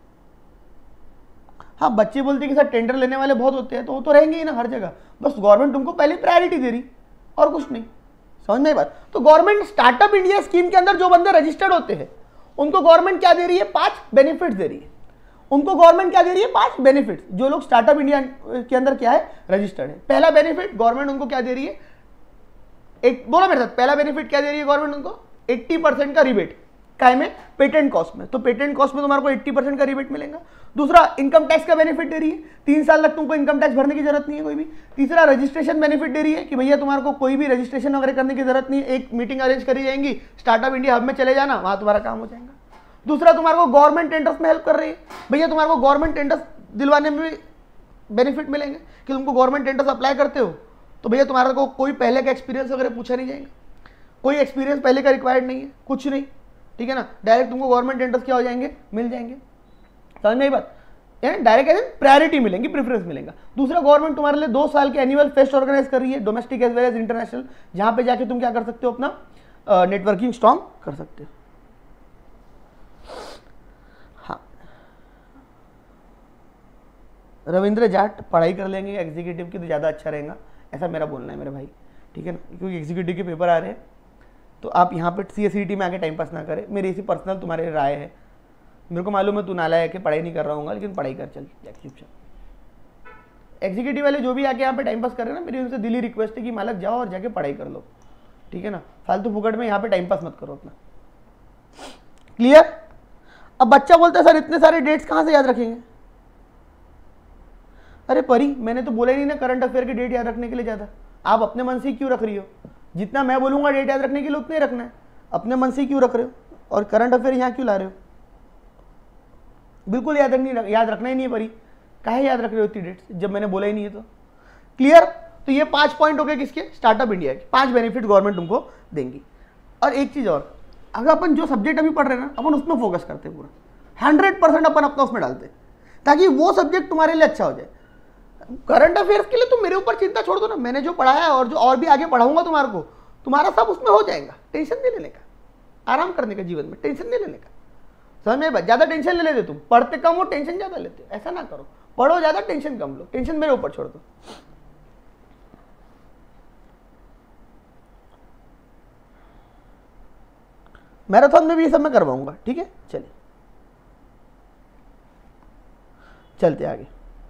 हाँ, बच्चे बोलते हैं कि सर टेंडर लेने वाले बहुत होते हैं, तो वो तो रहेंगे ही ना हर जगह, बस गवर्नमेंट तुमको पहले प्रायोरिटी दे रही और कुछ नहीं, समझ में बात। तो गवर्नमेंट स्टार्टअप इंडिया स्कीम के अंदर जो बंदे रजिस्टर्ड होते हैं उनको गवर्नमेंट क्या दे रही है, 5 बेनिफिट्स दे रही है। उनको गवर्नमेंट क्या दे रही है, 5 बेनिफिट्स, जो लोग स्टार्टअप इंडिया के अंदर क्या है, रजिस्टर्ड है। पहला बेनिफिट गवर्नमेंट उनको क्या दे रही है, एक बोलो मेरे साथ, पहला बेनिफिट क्या दे रही है गवर्नमेंट उनको, 80% का रिबेट, काय में, पेटेंट कॉस्ट में। तो पेटेंट कॉस्ट में तुम्हारे को 80% का रिबेट मिलेगा। दूसरा, इनकम टैक्स का बेनिफिट दे रही है, 3 साल तक तुमको इनकम टैक्स भरने की जरूरत नहीं है कोई भी। तीसरा, रजिस्ट्रेशन बेनिफिट दे रही है कि भैया तुम्हारे को कोई भी रजिस्ट्रेशन वगैरह करने की जरूरत नहीं है, एक मीटिंग अरेंज करी जाएंगी, स्टार्टअप इंडिया हब में चले जाना, वहां तुम्हारा काम हो जाएगा। दूसरा, तुम्हारे को गवर्नमेंट टेंडर्स में हेल्प कर रही है, भैया तुम्हारे को गवर्नमेंट टेंडर्स दिलवाने में भी बेनिफिट मिलेंगे कि तुमको गवर्नमेंट टेंडर्स अप्लाई करते हो तो भैया तुम्हारे को कोई पहले का एक्सपीरियंस वगैरह पूछा नहीं जाएगा, कोई एक्सपीरियंस पहले का रिक्वायर्ड नहीं है, कुछ नहीं, ठीक है ना, डायरेक्ट तुमको गवर्नमेंट टेंडर्स क्या हो जाएंगे, मिल जाएंगे, समझ में बात, डायरेक्ट ऐसे प्रायोरिटी मिलेंगी, प्रेफरेंस मिलेगा। दूसरा, गवर्नमेंट तुम्हारे लिए 2 साल के एनुअल फेस्ट ऑर्गेनाइज कर रही है, domestic as well as international, जहां पे जाके तुम क्या कर सकते हो, अपना नेटवर्किंग स्ट्रॉन्ग कर सकते हो। हाँ, रविंद्र जाट पढ़ाई कर लेंगे एग्जीक्यूटिव की तो ज़्यादा अच्छा रहेगा, ऐसा मेरा बोलना है मेरे भाई, ठीक है ना, क्योंकि एग्जीक्यूटिव के पेपर आ रहे हैं, तो आप यहाँ पे CSET में आके टाइम पास ना करें, मेरी इसी पर्सनल तुम्हारे राय है। मेरे को मालूम है तू नालायक है, पढ़ाई नहीं कर रहा हूँ, लेकिन पढ़ाई कर, चल चुपचाप। एग्जीक्यूटिव वाले जो भी आके यहाँ पे टाइम पास कर रहे हैं ना, मेरी उनसे दिली रिक्वेस्ट है कि मालक जाओ और जाके पढ़ाई कर लो, ठीक है ना, फालतू फुकट में यहाँ पे टाइम पास मत करो अपना, क्लियर। अब बच्चा बोलता है सर इतने सारे डेट्स कहां से याद रखेंगे? अरे परी, मैंने तो बोला ही नहीं ना करंट अफेयर के डेट याद रखने के लिए ज़्यादा। आप अपने मन से क्यों रख रही हो? जितना मैं बोलूंगा डेट याद रखने के लिए उतना ही रखना है, अपने मन से क्यों रख रहे हो? और करंट अफेयर यहाँ क्यों ला रहे हो? बिल्कुल याद रखना ही नहीं है परी, काहे याद रख रहे हो इतनी डेट्स जब मैंने बोला ही नहीं है? तो क्लियर? तो ये 5 पॉइंट हो गए किसके? स्टार्टअप इंडिया के। 5 बेनिफिट गवर्नमेंट तुमको देंगी। और एक चीज़ और, अगर अपन जो सब्जेक्ट अभी पढ़ रहे हैं ना, अपन उसमें फोकस करते हैं, पूरा 100% अपन अपना उसमें डालते हैं, ताकि वो सब्जेक्ट तुम्हारे लिए अच्छा हो जाए। करंट अफेयर्स के लिए तुम मेरे ऊपर चिंता छोड़ दो ना, मैंने जो पढ़ाया है और जो और भी आगे पढ़ाऊंगा तुम्हारे को, तुम्हारा सब उसमें हो जाएगा। टेंशन नहीं लेने का, आराम करने का जीवन में, टेंशन नहीं लेने का। समझ में? ज़्यादा टेंशन ले लेते तुम, पढ़ते कम हो टेंशन ज़्यादा लेते, ऐसा ना करो, पढ़ो ज़्यादा टेंशन कम लो, टेंशन मेरे ऊपर छोड़ दो। मैराथन में भी ये सब मैं करवाऊंगा, ठीक है? चलिए चलते आगे।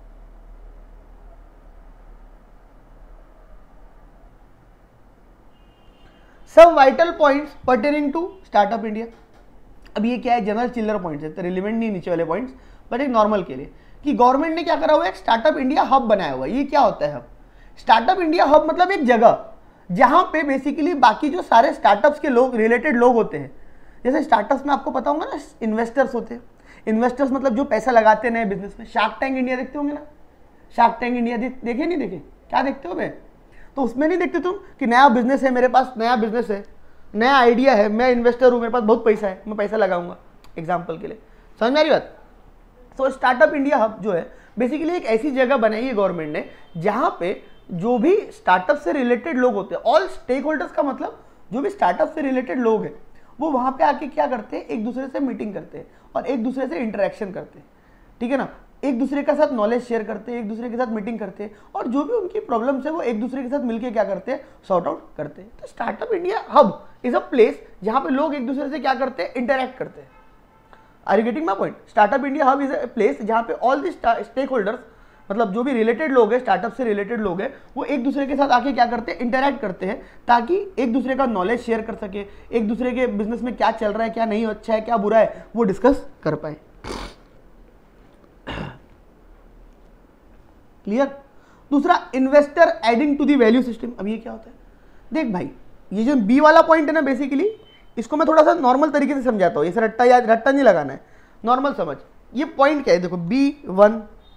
सब vital points pertaining to startup India. अब ये क्या है? जनरल चिल्लर पॉइंट्स है, तो रिलेवेंट नहीं नीचे वाले पॉइंट्स, बट एक नॉर्मल के लिए कि गवर्नमेंट ने क्या करा हुआ है, स्टार्टअप इंडिया हब बनाया हुआ है। ये क्या होता है हब? स्टार्टअप इंडिया हब मतलब एक जगह जहां पे बेसिकली बाकी जो सारे स्टार्टअप्स के लोग, रिलेटेड लोग होते हैं, जैसे स्टार्टअप्स में आपको पता होगा ना, इन्वेस्टर्स होते हैं। इन्वेस्टर्स मतलब जो पैसा लगाते हैं नए बिजनेस में। शार्क टैंक इंडिया देखते होंगे ना? शार्क टैंक इंडिया देखे नहीं देखे? क्या देखते हो बे? तो उसमें नहीं देखते तुम कि नया बिजनेस है, मेरे पास नया बिजनेस है, नया आइडिया है, मैं इन्वेस्टर हूँ, मेरे पास बहुत पैसा है, मैं पैसा लगाऊंगा एग्जाम्पल के लिए। समझ में आ रही बात? तो स्टार्टअप इंडिया हब जो है बेसिकली एक ऐसी जगह बनाई है गवर्नमेंट ने, जहां पे जो भी स्टार्टअप से रिलेटेड लोग होते हैं, ऑल स्टेक होल्डर्स का मतलब जो भी स्टार्टअप से रिलेटेड लोग हैं, वो वहां पे आके क्या करते हैं, एक दूसरे से मीटिंग करते हैं और एक दूसरे से इंटरेक्शन करते हैं, ठीक है ना? एक दूसरे के साथ नॉलेज शेयर करते हैं, एक दूसरे के साथ मीटिंग करते हैं, और जो भी उनकी प्रॉब्लम्स है वो एक दूसरे के साथ मिलकर क्या करते हैं, सॉर्ट आउट करते हैं। तो startup India hub is a place जहां पे लोग एक दूसरे से क्या करते हैं, इंटरेक्ट करते हैं। Are you getting my point? Startup India hub is a place जहां पे ऑल द स्टेक होल्डर्स, मतलब जो भी रिलेटेड लोग हैं, स्टार्टअप से रिलेटेड लोग हैं, वो एक दूसरे के साथ आके क्या करते हैं, इंटरेक्ट करते हैं, ताकि एक दूसरे का नॉलेज शेयर कर सके, एक दूसरे के बिजनेस में क्या चल रहा है, क्या नहीं अच्छा है, क्या बुरा है, वो डिस्कस कर पाए। क्लियर? दूसरा, investor adding to the value system. अब ये क्या होता है? देख भाई, ये जो बी वाला पॉइंट है ना, बेसिकली इसको मैं थोड़ा सा नॉर्मल तरीके से समझाता हूँ, इसे रट्टा नहीं लगाना है, नॉर्मल समझ। ये पॉइंट क्या है? देखो, B1,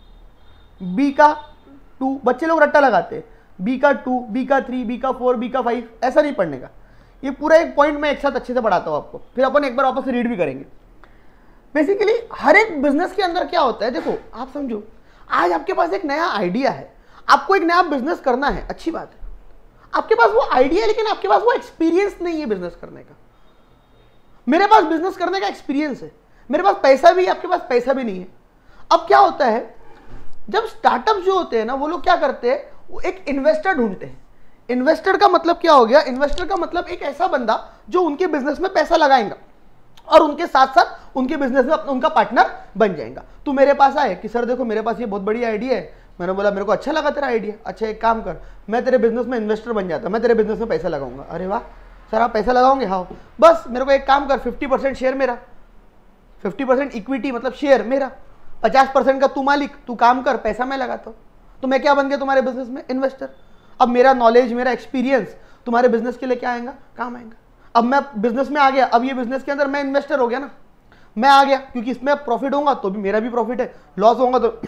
बी का 2, बच्चे लोग रट्टा लगाते हैं, बी का 2, बी का 3, बी का 4, बी का 5, ऐसा नहीं पढ़ने का। ये पूरा एक पॉइंट मैं एक साथ अच्छे से पढ़ाता हूँ आपको, फिर अपन एक बार वापस रीड भी करेंगे। बेसिकली हर एक बिजनेस के अंदर क्या होता है, देखो आप समझो, आज आपके पास एक नया आइडिया है, आपको एक नया बिजनेस करना है, अच्छी बात है, आपके पास वो आइडिया है, लेकिन आपके पास वो एक्सपीरियंस नहीं है बिजनेस करने का। मेरे पास बिजनेस करने का एक्सपीरियंस है, मेरे पास पैसा भी है, आपके पास पैसा भी नहीं है। अब क्या होता है, जब स्टार्टअप जो होते हैं ना, वो लोग क्या करते हैं, वो एक इन्वेस्टर ढूंढते हैं। इन्वेस्टर का मतलब क्या हो गया? इन्वेस्टर का मतलब एक ऐसा बंदा जो उनके बिजनेस में पैसा लगाएगा और उनके साथ साथ उनके बिजनेस में उनका पार्टनर बन जाएगा। तो मेरे पास आए कि सर देखो, मेरे पास ये बहुत बढ़िया आइडिया है। मैंने बोला मेरे को अच्छा लगा तेरा आइडिया, अच्छा एक काम कर, मैं तेरे बिजनेस में इन्वेस्टर बन जाता, मैं तेरे बिजनेस में पैसा लगाऊंगा। अरे वाह सर, आप पैसा लगाओगे? हाँ, बस मेरे को एक काम कर, 50% शेयर मेरा, 50% इक्विटी मतलब शेयर मेरा, 50% का तू मालिक, तू काम कर, पैसा मैं लगाता हूँ। तो मैं क्या बन गया तुम्हारे बिजनेस में? इन्वेस्टर। अब मेरा नॉलेज, मेरा एक्सपीरियंस तुम्हारे बिजनेस के लिए क्या आएगा? काम आएगा। अब मैं बिजनेस में आ गया, अब ये बिजनेस के अंदर मैं इन्वेस्टर हो गया ना, मैं आ गया, क्योंकि इसमें प्रॉफिट होगा तो भी मेरा भी प्रॉफिट है, लॉस होगा तो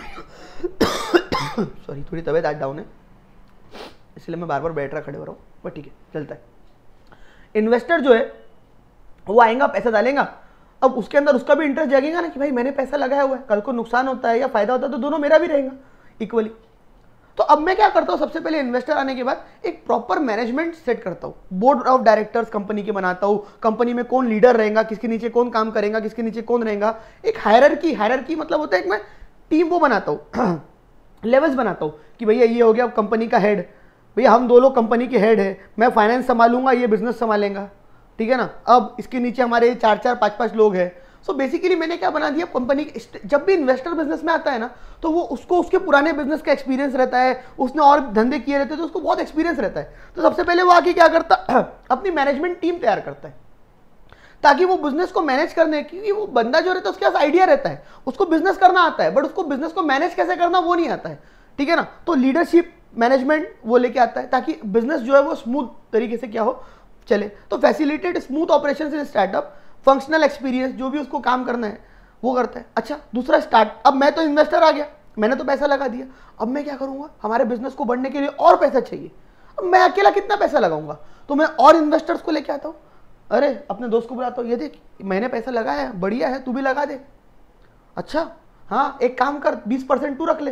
सॉरी, थोड़ी तबीयत आज डाउन है, इसलिए मैं बार बार बैठ रहा, खड़े हो रहा हूँ, पर ठीक है, चलता है। इन्वेस्टर जो है वो आएगा, पैसा डालेगा, अब उसके अंदर उसका भी इंटरेस्ट जागेगा ना कि भाई मैंने पैसा लगाया हुआ है, कल को नुकसान होता है या फायदा होता है तो दोनों मेरा भी रहेगा इक्वली। तो अब मैं क्या करता हूँ, सबसे पहले इन्वेस्टर आने के बाद एक प्रॉपर मैनेजमेंट सेट करता हूँ, बोर्ड ऑफ डायरेक्टर्स कंपनी के बनाता हूँ, कंपनी में कौन लीडर रहेगा, किसके नीचे कौन काम करेगा, किसके नीचे कौन रहेगा, एक हायरार्की मतलब होता है, एक मैं टीम वो बनाता हूँ, लेवल्स बनाता हूँ कि भैया ये हो गया कंपनी का हेड, भैया हम दो लोग कंपनी के हेड है, मैं फाइनेंस संभालूंगा, ये बिजनेस संभालेगा, ठीक है ना। अब इसके नीचे हमारे 4-4, 5-5 लोग हैं। सो बेसिकली मैंने क्या बना दिया, कंपनी, जब भी इन्वेस्टर बिजनेस में आता है ना, तो वो उसको उसके पुराने बिजनेस का एक्सपीरियंस रहता है, उसने और धंधे किए रहते हैं तो उसको बहुत एक्सपीरियंस रहता है। तो सबसे पहले वो आके क्या करता, अपनी मैनेजमेंट टीम तैयार करता है। ताकि वो बिजनेस को मैनेज करने, क्योंकि वो बंदा जो रहता है उसके पास आइडिया रहता है, उसको बिजनेस करना आता है, बट उसको बिजनेस को मैनेज कैसे करना वो नहीं आता है, ठीक है ना। तो लीडरशिप मैनेजमेंट वो लेके आता है ताकि बिजनेस जो है वो स्मूथ तरीके से क्या हो, चले। तो facilitate smooth operations in startup, functional experience, जो भी उसको काम करना है वो करता है। अच्छा, दूसरा स्टार्ट, अब मैं तो इन्वेस्टर आ गया, मैंने तो पैसा लगा दिया, अब मैं क्या करूंगा, हमारे बिजनेस को बढ़ने के लिए और पैसा चाहिए। अब मैं अकेला कितना पैसा लगाऊंगा, तो मैं और इन्वेस्टर्स को लेके आता हूँ। अरे अपने दोस्त को बुलाता हूँ, ये देख मैंने पैसा लगाया है, बढ़िया है, तू भी लगा दे। अच्छा हाँ, एक काम कर, 20% तू रख ले,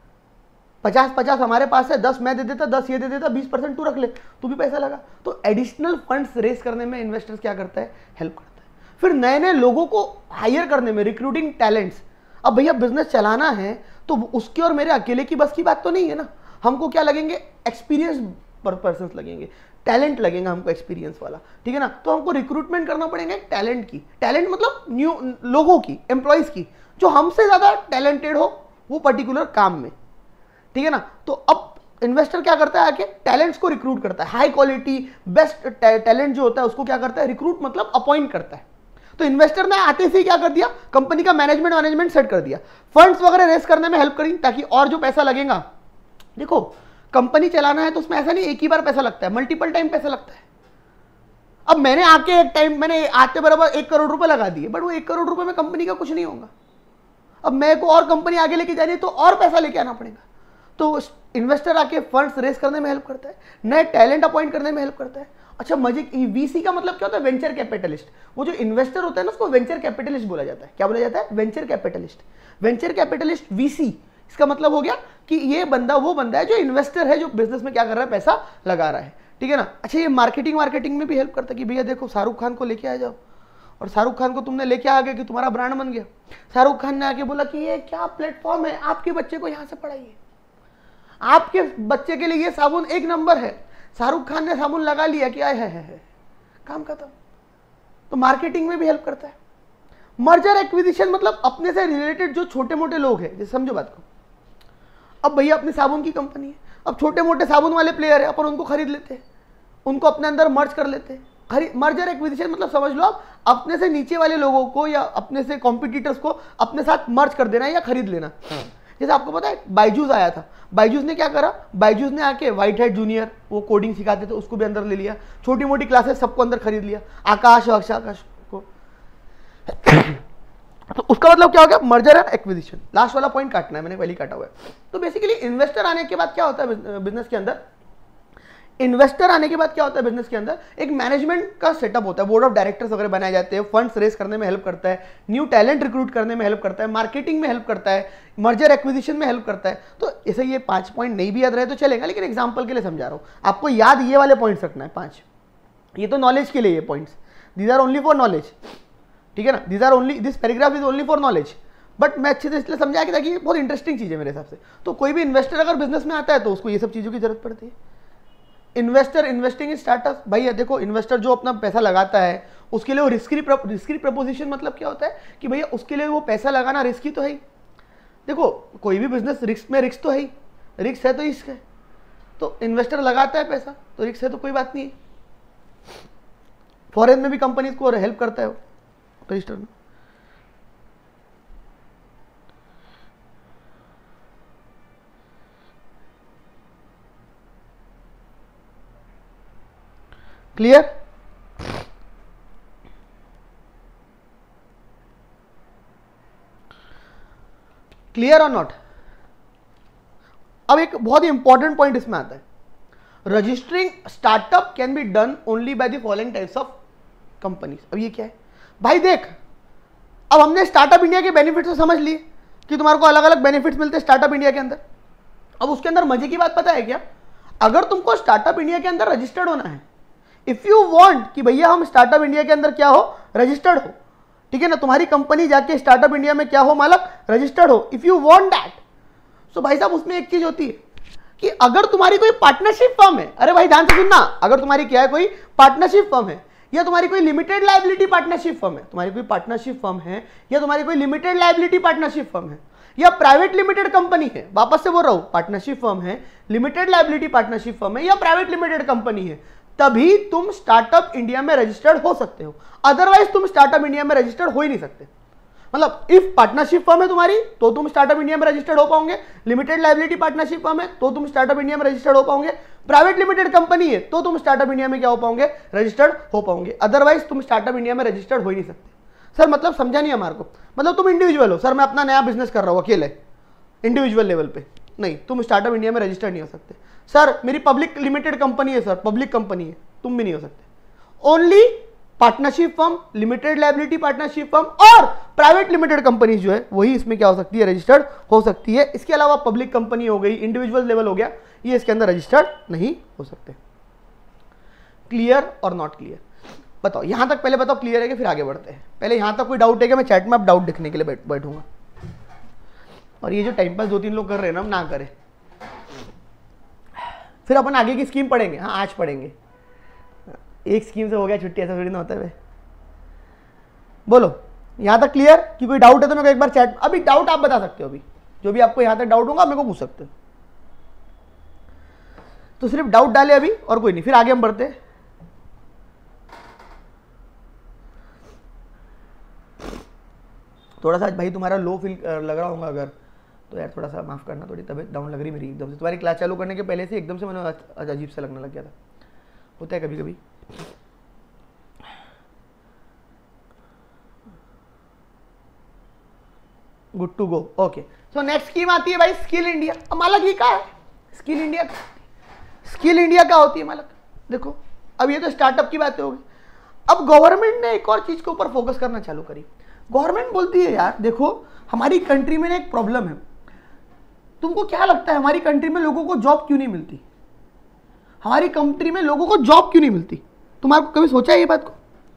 50-50 हमारे पास है, 10 मैं दे देता, 10 ये दे देता, 20% तू रख ले, तू भी पैसा लगा। तो एडिशनल फंड्स रेस करने में इन्वेस्टर्स क्या करता है, हेल्प करता है। फिर नए नए लोगों को हायर करने में, रिक्रूटिंग टैलेंट्स। अब भैया बिजनेस चलाना है तो उसके और मेरे अकेले की बस की बात तो नहीं है ना, हमको क्या लगेंगे, एक्सपीरियंस पर्सन लगेंगे, टैलेंट लगेगा हमको एक्सपीरियंस वाला, ठीक है ना। तो हमको रिक्रूटमेंट करना पड़ेगा टैलेंट की, टैलेंट मतलब न्यू लोगों की, एम्प्लॉयज की, जो हमसे ज्यादा टैलेंटेड हो वो पर्टिकुलर काम में, ठीक है ना। तो अब इन्वेस्टर क्या करता है, आके टैलेंट्स को रिक्रूट करता है, हाई क्वालिटी बेस्ट टैलेंट जो होता है उसको क्या करता है, रिक्रूट मतलब अपॉइंट करता है। तो इन्वेस्टर ने आते से क्या कर दिया, कंपनी का मैनेजमेंट सेट कर दिया, फंड्स वगैरह रेस करने में हेल्प करी, ताकि और जो पैसा लगेगा, देखो कंपनी चलाना है तो उसमें ऐसा नहीं एक ही बार पैसा लगता है, मल्टीपल टाइम पैसा लगता है। अब मैंने आके एक टाइम, मैंने आते बराबर 1 करोड़ रुपए लगा दिए, बट वो 1 करोड़ रुपए में कंपनी का कुछ नहीं होगा। अब मेरे को और कंपनी आगे लेके जानी है तो और पैसा लेके आना पड़ेगा। तो इन्वेस्टर आके फंड्स रेस करने में हेल्प करता है, नए टैलेंट अपॉइंट करने में हेल्प करता है। अच्छा मजे, वीसी का मतलब क्या होता है, वेंचर कैपिटलिस्ट। वो जो इन्वेस्टर होता है ना उसको वेंचर कैपिटलिस्ट बोला जाता है। क्या बोला जाता है, venture capitalist. Venture capitalist VC, इसका मतलब हो गया कि ये बंदा वो बंदा है जो इन्वेस्टर है, जो बिजनेस में क्या कर रहा है, पैसा लगा रहा है, ठीक है ना। अच्छा ये मार्केटिंग में भी हेल्प करता है कि भैया देखो शाहरुख खान को लेके आ जाओ, और शाहरुख खान को तुमने लेके आ गए कि तुम्हारा ब्रांड बन गया। शाहरुख खान ने आके बोला कि ये क्या प्लेटफॉर्म है, आपके बच्चे को यहाँ से पढ़ाइए, आपके बच्चे के लिए ये साबुन एक नंबर है। शाहरुख खान ने साबुन लगा लिया कि आए है काम खत्म। तो मार्केटिंग में भी हेल्प करता है। मर्जर एक्विजिशन मतलब अपने से रिलेटेड जो छोटे मोटे लोग हैं, जैसे समझो बात को, अब भैया अपनी साबुन की कंपनी है, अब छोटे मोटे साबुन वाले प्लेयर है, अपन उनको खरीद लेते हैं, उनको अपने अंदर मर्ज कर लेते हैं। मर्जर एक्विजिशन मतलब समझ लो आप अपने से नीचे वाले लोगों को या अपने से कॉम्पिटिटर्स को अपने साथ मर्ज कर देना या खरीद लेना। जैसे आपको पता है बायजूस आया था, बायजूस ने क्या करा, बायजूस ने आके व्हाइट हेड जूनियर वो कोडिंग सिखाते थे उसको भी अंदर ले लिया, छोटी मोटी क्लासेस सबको अंदर खरीद लिया, आकाश को तो उसका मतलब क्या हो गया, मर्जर एंड एक्विजिशन। लास्ट वाला पॉइंट काटना है, मैंने पहले काटा हुआ है। तो बेसिकली इन्वेस्टर आने के बाद क्या होता है बिजनेस के अंदर, इन्वेस्टर आने के बाद क्या होता है बिजनेस के अंदर, एक मैनेजमेंट का सेटअप होता है, बोर्ड ऑफ डायरेक्टर्स वगैरह बनाए जाते हैं, फंड्स रेस करने में हेल्प करता है, न्यू टैलेंट रिक्रूट करने में हेल्प करता है, मार्केटिंग में हेल्प करता है, मर्जर एक्विजिशन में हेल्प करता है। तो ऐसे ये 5 पॉइंट नहीं भी याद रहे तो चलेगा, लेकिन एग्जांपल के लिए समझा रहा हूँ, आपको याद ये वाले पॉइंट्स रखना है 5। ये तो नॉलेज के लिए ये points, these are only for knowledge, ठीक है ना, these are only, this paragraph is only for knowledge. But मैं अच्छे से इसलिए समझा कि ताकि ये बहुत इंटरेस्टिंग चीज़ है मेरे हिसाब से। तो कोई भी इन्वेस्टर अगर बिजनेस में आता है तो उसको ये सब चीज़ों की जरूरत पड़ती है। इन्वेस्टर इन्वेस्टिंग इन स्टार्टअप, भैया देखो इन्वेस्टर जो अपना पैसा लगाता है उसके लिए वो रिस्की प्रपोजिशन मतलब क्या होता है कि भैया उसके लिए वो पैसा लगाना रिस्की तो है ही। देखो कोई भी बिजनेस रिस्क में रिस्क तो है ही, रिस्क है तो रिस्क है, तो इन्वेस्टर लगाता है पैसा तो रिस्क है तो कोई बात नहीं है। फॉरेन में भी कंपनीज को हेल्प करता है वो रजिस्टर में। क्लियर? क्लियर और नॉट? अब एक बहुत ही इंपॉर्टेंट पॉइंट इसमें आता है, registering startup can be done only by the following types of companies. अब ये क्या है भाई, देख अब हमने स्टार्टअप इंडिया के बेनिफिट्स तो समझ लिए कि तुम्हारे को अलग अलग बेनिफिट्स मिलते हैं स्टार्टअप इंडिया के अंदर। अब उसके अंदर मजे की बात पता है क्या, अगर तुमको स्टार्टअप इंडिया के अंदर रजिस्टर्ड होना है, इफ यू वांट कि भैया हम स्टार्टअप इंडिया के अंदर क्या हो, रजिस्टर्ड हो, ठीक है ना, तुम्हारी कंपनी जाके स्टार्टअप इंडिया में क्या हो मालक, रजिस्टर्ड हो, if you want that, so भाई साहब उसमें एक चीज होती है कि अगर तुम्हारी कोई पार्टनरशिप फर्म है, अरे भाई ध्यान से सुनना, अगर तुम्हारी क्या है कोई पार्टनरशिप फर्म है या तुम्हारी कोई लिमिटेड लायबिलिटी पार्टनरशिप फर्म है, तुम्हारी कोई पार्टनरशिप फर्म है या तुम्हारी कोई लिमिटेड लायबिलिटी पार्टनरशिप फर्म है या प्राइवेट लिमिटेड कंपनी है, वापस से बोल रहा हूं पार्टनरशिप फर्म है, लिमिटेड लायबिलिटी पार्टनरशिप फर्म है या प्राइवेट लिमिटेड कंपनी है, तभी तुम स्टार्टअप इंडिया में रजिस्टर्ड हो सकते हो, अदरवाइज तुम स्टार्टअप इंडिया में रजिस्टर्ड हो ही नहीं सकते। मतलब इफ पार्टनरशिप फर्म है तुम्हारी तो तुम स्टार्टअप इंडिया में रजिस्टर्ड हो पाओगे, लिमिटेड लायबिलिटी पार्टनरशिप फर्म है तो तुम स्टार्टअप इंडिया में रजिस्टर्ड हो पाओगे, प्राइवेट लिमिटेड कंपनी है तो तुम स्टार्टअप इंडिया में क्या हो पाओगे, रजिस्टर्ड हो पाओगे, अदरवाइज तुम स्टार्टअप इंडिया में रजिस्टर्ड हो ही नहीं सकते। सर मतलब समझा नहीं हमारे को, मतलब तुम इंडिविजुअल हो, सर मैं अपना नया बिजनेस कर रहा हूँ अकेले इंडिविजुअल लेवल पे, नहीं तुम स्टार्टअप इंडिया में रजिस्टर्ड नहीं हो सकते। सर मेरी पब्लिक लिमिटेड कंपनी है, सर पब्लिक कंपनी है, तुम भी नहीं हो सकते। Only partnership firm, limited liability partnership firm और प्राइवेट लिमिटेड कंपनी जो है वही इसमें क्या हो सकती है, रजिस्टर्ड हो सकती है। इसके अलावा पब्लिक कंपनी हो गई, इंडिविजुअल लेवल हो गया, ये इसके अंदर रजिस्टर्ड नहीं हो सकते। क्लियर और नॉट क्लियर बताओ, यहां तक पहले बताओ क्लियर है कि फिर आगे बढ़ते हैं। पहले यहां तक कोई डाउट है कि मैं चैट में अब डाउट दिखने के लिए बैठूंगा, और ये जो टाइम पास 2-3 लोग कर रहे हैं ना, हम ना करें, फिर अपन आगे की स्कीम पढ़ेंगे। हाँ आज पढ़ेंगे, एक स्कीम से हो गया छुट्टी, ऐसा थोड़ी ना होता है। बोलो यहां तक क्लियर कि कोई डाउट है तो मेरे को एक बार चैट, अभी डाउट आप बता सकते हो, अभी जो भी आपको यहां तक डाउट होगा मेरे को पूछ सकते हो, तो सिर्फ डाउट डाले अभी और कोई नहीं, फिर आगे हम बढ़ते हैं। थोड़ा सा भाई तुम्हारा लो फील लग रहा होगा अगर, तो यार थोड़ा सा माफ करना, थोड़ी तबीयत डाउन लग रही मेरी एकदम से, तुम्हारी क्लास चालू करने के पहले से एकदम से मैंने अजीब सा लगने लग गया था, होता है कभी कभी। Good to go, okay. So next scheme आती है भाई स्किल इंडिया। अब मालक ये क्या है स्किल इंडिया? स्किल इंडिया क्या होती है मालक? देखो अब ये तो स्टार्टअप की बातें होगी, अब गवर्नमेंट ने एक और चीज के ऊपर फोकस करना चालू करी। गवर्नमेंट बोलती है यार देखो हमारी कंट्री में एक प्रॉब्लम है, तुमको क्या लगता है हमारी कंट्री में लोगों को जॉब क्यों नहीं मिलती? हमारी कंट्री में लोगों को जॉब क्यों नहीं मिलती? तुम्हारे कभी सोचा है ये बात को?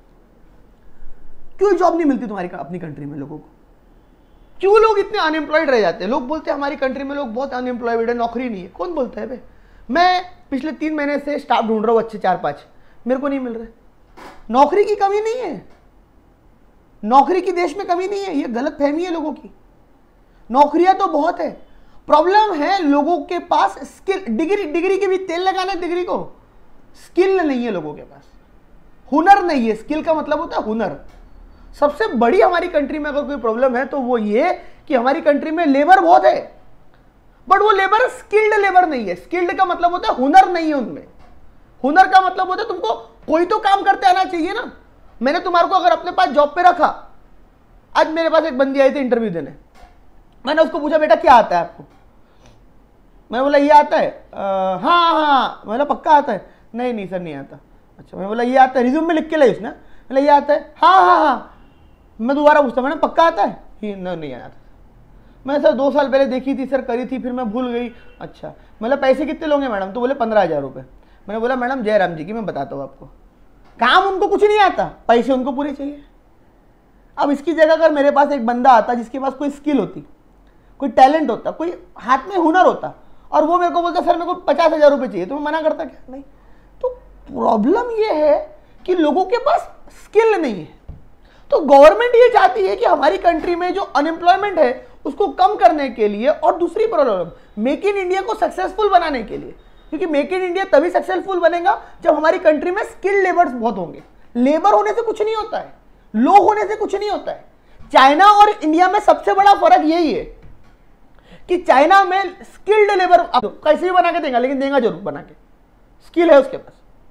क्यों जॉब नहीं मिलती तुम्हारी अपनी कंट्री में लोगों को? क्यों लोग इतने अनएम्प्लॉयड रह जाते हैं? लोग बोलते हैं हमारी कंट्री में लोग बहुत अनएम्प्लॉयड है, नौकरी नहीं है। कौन बोलता है भाई? मैं पिछले 3 महीने से स्टाफ ढूंढ रहा हूँ अच्छे 4-5, मेरे को नहीं मिल रहे। नौकरी की कमी नहीं है, नौकरी की देश में कमी नहीं है, ये गलत फहमी है लोगों की। नौकरियां तो बहुत है, प्रॉब्लम है लोगों के पास स्किल, डिग्री के भी तेल लगाना डिग्री को, स्किल नहीं है लोगों के पास, हुनर नहीं है। स्किल का मतलब होता है हुनर। सबसे बड़ी हमारी कंट्री में अगर कोई प्रॉब्लम है तो वो ये कि हमारी कंट्री में लेबर बहुत है, बट वो लेबर स्किल्ड लेबर नहीं है। स्किल्ड का मतलब होता है हुनर नहीं है उनमें। हुनर का मतलब होता है तुमको कोई तो काम करते आना चाहिए ना। मैंने तुम्हारे को अगर अपने पास जॉब पे रखा, आज मेरे पास एक बंदी आई थी इंटरव्यू देने, मैंने उसको पूछा बेटा क्या आता है आपको? मैंने बोला ये आता है, हाँ, मैंने पक्का आता है? नहीं सर नहीं आता। अच्छा, मैं बोला ये आता है? रिज्यूम में लिख के लाई उसने, बोला ये आता है, हाँ। मैं दोबारा पूछता, मैंने पक्का आता है? नहीं आता। मैं सर 2 साल पहले देखी थी सर, करी थी, फिर मैं भूल गई। अच्छा, मतलब पैसे कितने लोगे मैडम? तो बोले 15,000 रुपये। मैंने बोला मैडम जयराम जी की मैं बताता हूँ आपको, काम उनको कुछ नहीं आता, पैसे उनको पूरे चाहिए। अब इसकी जगह अगर मेरे पास एक बंदा आता जिसके पास कोई स्किल होती, कोई टैलेंट होता, कोई हाथ में हुनर होता, और वो मेरे को बोलता सर मेरे को 50,000 रुपये चाहिए, तो मैं मना करता क्या? नहीं। तो प्रॉब्लम ये है कि लोगों के पास स्किल नहीं है। तो गवर्नमेंट ये चाहती है कि हमारी कंट्री में जो अनएम्प्लॉयमेंट है उसको कम करने के लिए, और दूसरी प्रॉब्लम मेक इन इंडिया को सक्सेसफुल बनाने के लिए, क्योंकि मेक इन इंडिया तभी सक्सेसफुल बनेगा जब हमारी कंट्री में स्किल्ड लेबर्स बहुत होंगे। लेबर होने से कुछ नहीं होता है, लोग होने से कुछ नहीं होता है। चाइना और इंडिया में सबसे बड़ा फर्क यही है कि चाइना में स्किल्ड लेबर कैसे भी बना के देगा, लेकिन देगा जरूर बना के, स्किल है उसके पास।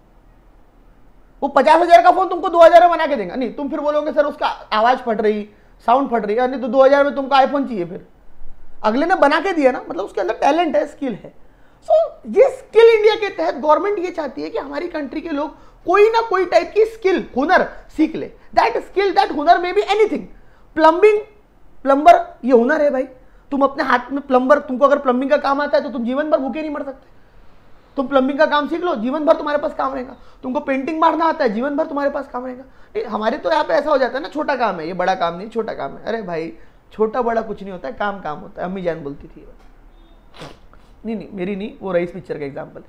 वो 50,000 का फोन तुमको 2,000 में बना के देगा नहीं, तुम फिर बोलोगे सर उसका आवाज फट रही, साउंड फट रही है, नहीं तो 2,000 में तुमको आईफोन चाहिए। फिर अगले ने बना के दिया ना, मतलब उसके अंदर टैलेंट है, स्किल है। सो ये स्किल इंडिया के तहत गवर्नमेंट ये चाहती है कि हमारी कंट्री के लोग कोई ना कोई टाइप की स्किल, हुनर सीख ले। दैट स्किल, दैट हुनर में बी एनीथिंग। प्लम्बिंग, प्लम्बर ये हुनर है भाई। तुम अपने हाथ में प्लम्बर, तुमको अगर प्लम्बिंग का काम आता है तो तुम जीवन भर भूखे नहीं मर सकते। तुम प्लम्बिंग का काम सीख लो, जीवन भर तुम्हारे पास काम रहेगा। तुमको पेंटिंग मारना आता है, जीवन भर तुम्हारे पास काम रहेगा। हमारे तो यहाँ पे ऐसा हो जाता है ना, छोटा काम है ये, बड़ा काम नहीं, छोटा काम है। अरे भाई छोटा बड़ा कुछ नहीं होता है, काम काम होता है। अम्मी जान बोलती थी। नहीं मेरी नहीं, वो रईस पिक्चर का एग्जाम्पल।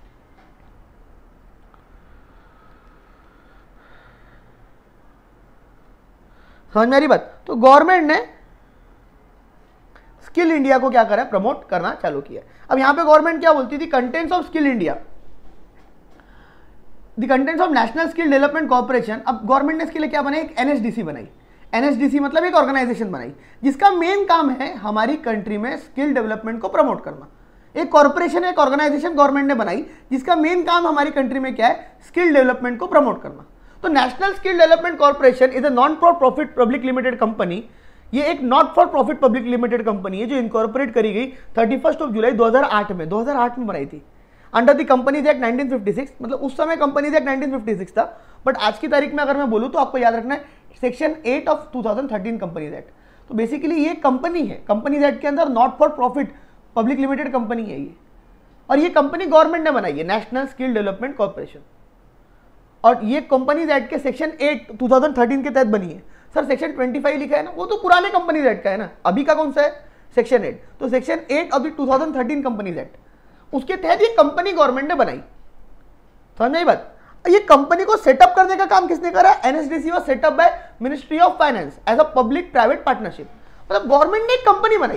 समझ में आ रही बात? तो गवर्नमेंट ने स्किल इंडिया को क्या करा, प्रमोट करना चालू किया। अब यहां पे गवर्नमेंट क्या बोलती थी, contents of skill India. The contents of national skill development corporation, अब गवर्नमेंट ने इसके लिए क्या बनाई, एक एनएसडीसी बनाई। एनएसडीसी मतलब एक ऑर्गेनाइजेशन बनाई जिसका मेन काम है हमारी कंट्री में स्किल डेवलपमेंट को प्रमोट करना। एक कॉर्पोरेशन, एक ऑर्गेनाइजेशन गवर्नमेंट ने बनाई जिसका मेन काम हमारी कंट्री में क्या है, स्किल डेवलपमेंट को प्रमोट करना। तो national skill development corporation is a non for profit public limited company. ये एक not for profit public limited company है जो इनकॉर्पोरेट करी गई 31 जुलाई 2008 में, 2008 में बनाई थी अंडर द कंपनीज एक्ट 1956। मतलब उस समय कंपनीज एक्ट 1956 था, बट आज की तारीख में अगर मैं बोलूं तो आपको याद रखना है सेक्शन 8 ऑफ 2013 कंपनीज एक्ट। तो बेसिकली ये कंपनी है, कंपनीज एक्ट के अंदर not for profit public limited company है ये, और ये कंपनी गवर्नमेंट ने बनाई है, नेशनल स्किल डेवलपमेंट कॉर्पोरेशन। और ये कंपनीज एक्ट के सेक्शन 8 2013 के तहत बनी है। सर सेक्शन 25 लिखा है ना, वो तो पुराने कंपनीज एक्ट का है ना, अभी का कौन सा है, सेक्शन 8। तो section 8 of the 2013 companies act, उसके तहत ये कंपनी गवर्नमेंट ने बनाई। समझ में आई बात। ये कंपनी को सेटअप करने का काम किसने करा, NSDC was set up by ministry of finance as a public private partnership. मतलब गवर्नमेंट ने एक कंपनी बनाई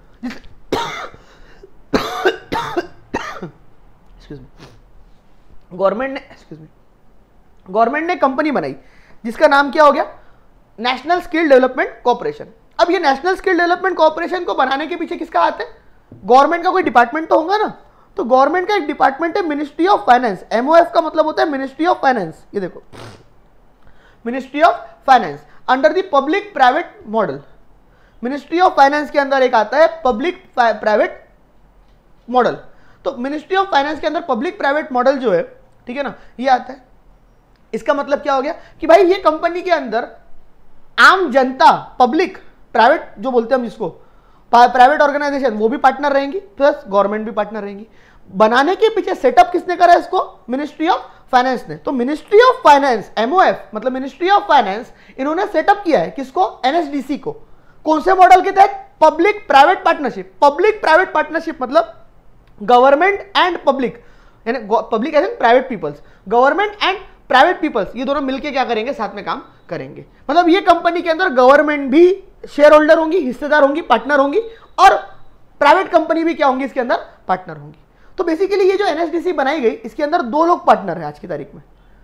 गवर्नमेंट ने कंपनी बनाई जिसका नाम क्या हो गया, नेशनल स्किल डेवलपमेंट कॉर्पोरेशन। अब ये नेशनल स्किल डेवलपमेंट कॉर्पोरेशन को बनाने के पीछे किसका हाथ है, गवर्नमेंट का कोई डिपार्टमेंट तो होगा ना। तो गवर्नमेंट का एक डिपार्टमेंट है मिनिस्ट्री ऑफ फाइनेंस, एमओएफ का मतलब होता है मिनिस्ट्री ऑफ फाइनेंस। ये देखो ministry of finance under the public private model. Ministry of finance के अंदर एक आता है पब्लिक प्राइवेट मॉडल। तो मिनिस्ट्री ऑफ फाइनेंस के अंदर पब्लिक प्राइवेट मॉडल जो है, ठीक है ना, ये आता है। इसका मतलब क्या हो गया कि भाई ये कंपनी के अंदर आम जनता, पब्लिक प्राइवेट जो बोलते हैं हम जिसको, प्राइवेट ऑर्गेनाइजेशन, वो भी पार्टनर रहेंगी, प्लस गवर्नमेंट भी पार्टनर रहेंगी। बनाने के पीछे सेटअप किसने करा इसको, मिनिस्ट्री ऑफ फाइनेंस ने। तो मिनिस्ट्री ऑफ फाइनेंस, एमओएफ मतलब मिनिस्ट्री ऑफ फाइनेंस, इन्होंने सेटअप किया है किसको, एनएसडीसी को। कौन से मॉडल के तहत, public private partnership. Public private partnership मतलब गवर्नमेंट एंड पब्लिक, यानी पब्लिक एज इन private peoples, government and private peoples, ये दोनों मिलकर क्या करेंगे, साथ में काम करेंगे। मतलब ये कंपनी के अंदर गवर्नमेंट भी शेयर होल्डर होंगी, हिस्सेदार होंगी, पार्टनर होंगी, और प्राइवेट कंपनी भी क्या होंगी, इसके अंदर पार्टनर होंगी। तो बेसिकली ये जो एनएसडीसी बनाई गई, इसके अंदर 2 लोग पार्टनर है आज की तारीख में।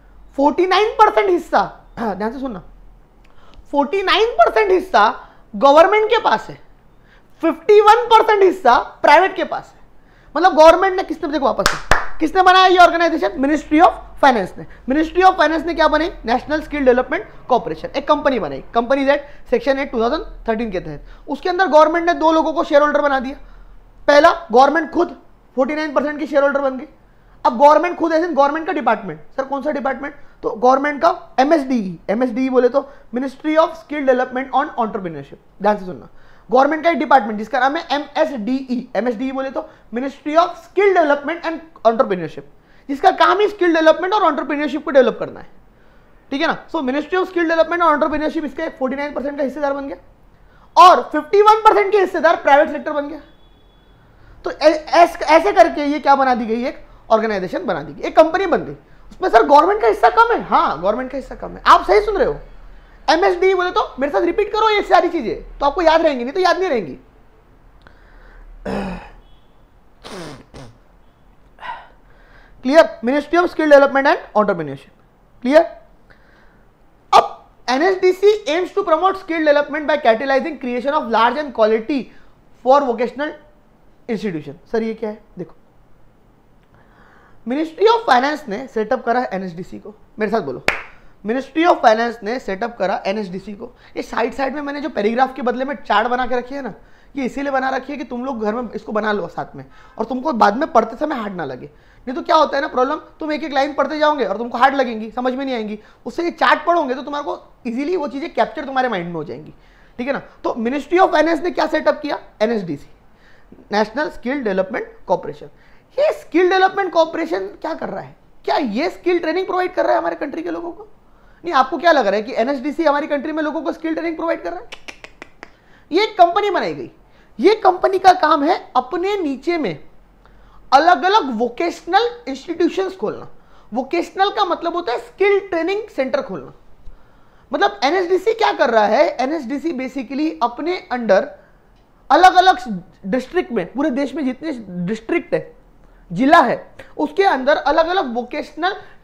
49% हिस्सा, ध्यान से सुनना, 49% हिस्सा गवर्नमेंट के पास है, 51% हिस्सा प्राइवेट के पास है। मतलब गवर्नमेंट ने किसने, देखो वापस किसने बनाया ये ऑर्गेनाइजेशन, मिनिस्ट्री ऑफ फाइनेंस ने। मिनिस्ट्री ऑफ फाइनेंस ने क्या बनाई, नेशनल स्किल डेवलपमेंट कॉर्पोरेशन, एक कंपनी बनाई, कंपनीज एक्ट सेक्शन 8 2013 के तहत। उसके अंदर गवर्नमेंट ने 2 लोगों को शेयर होल्डर बना दिया। पहला, गवर्नमेंट खुद 49% की शेयर होल्डर बन गई। अब गवर्नमेंट खुद ऐसे गवर्नमेंट का डिपार्टमेंट, सर कौन सा डिपार्टमेंट, तो गवर्नमेंट का एमएसडीई बोले तो ministry of skill development on entrepreneurship. ध्यान से सुनना, गवर्नमेंट का एक डिपार्टमेंट जिसका नाम है एमएसडीई बोले तो ministry of skill development and entrepreneurship, जिसका काम ही स्किल डेवलपमेंट और एंटरप्रेन्योरशिप को डेवलप करना है, ठीक है ना। So ministry of skill development और एंटरप्रेन्योरशिप इसके 49% का हिस्सेदार बन गया और 51% के हिस्सेदार प्राइवेट सेक्टर बन गया। तो ऐसे करके ये क्या बना दी गई, एक ऑर्गेनाइजेशन बना दी गई, एक कंपनी बन गई। उसमें सर गवर्नमेंट का हिस्सा कम है, हाँ गवर्नमेंट का हिस्सा कम है, आप सही सुन रहे हो। एमएसडी बोले तो मेरे साथ रिपीट करो ये सारी चीजें, तो आपको याद रहेंगी, नहीं तो याद नहीं रहेंगी। Clear, ministry of skill development and entrepreneurship, clear. अब NSDC aims to promote skill development by catalysing creation of large and quality for vocational institution. Sir ये क्या है, देखो मिनिस्ट्री ऑफ फाइनेंस ने सेटअप करा एनएसडीसी को, मेरे साथ बोलो, मिनिस्ट्री ऑफ फाइनेंस ने सेटअप करा एनएसडीसी को। ये साइड में मैंने जो पैराग्राफ के बदले में चार्ट बना के रखी है ना, ये इसीलिए बना रखी है कि तुम लोग घर में इसको बना लो साथ में, और तुमको बाद में पढ़ते समय हार्ड ना लगे। नहीं तो क्या होता है ना प्रॉब्लम, तुम एक एक लाइन पढ़ते जाओगे और तुमको हार्ड लगेंगी, समझ में नहीं आएंगी। उससे ये चार्ट पढ़ोगे तो तुम्हारे को इजीली वो चीजें कैप्चर तुम्हारे माइंड में हो जाएंगी, ठीक है ना। तो मिनिस्ट्री ऑफ फाइनेंस ने क्या सेटअप किया, NSDC, national skill development corporation. ये स्किल डेवलपमेंट कॉर्पोरेशन क्या कर रहा है, क्या ये स्किल ट्रेनिंग प्रोवाइड कर रहा है हमारे कंट्री के लोगों को? नहीं, आपको क्या लग रहा है कि एनएसडीसी हमारी कंट्री में लोगों को स्किल ट्रेनिंग प्रोवाइड कर रहा है? ये एक कंपनी बनाई गई, ये कंपनी का काम है अपने नीचे में अलग अलग वोकेशनल इंस्टीट्यूशंस खोलना। वोकेशनल का मतलब होता है स्किल ट्रेनिंग सेंटर खोलना। मतलब एनएसडीसी क्या कर रहा है, एनएसडीसी बेसिकली अपने अंडर अलग अलग डिस्ट्रिक्ट में, पूरे देश में जितने डिस्ट्रिक्ट है, जिला है, उसके अंदर अलग अलग वोकेशनल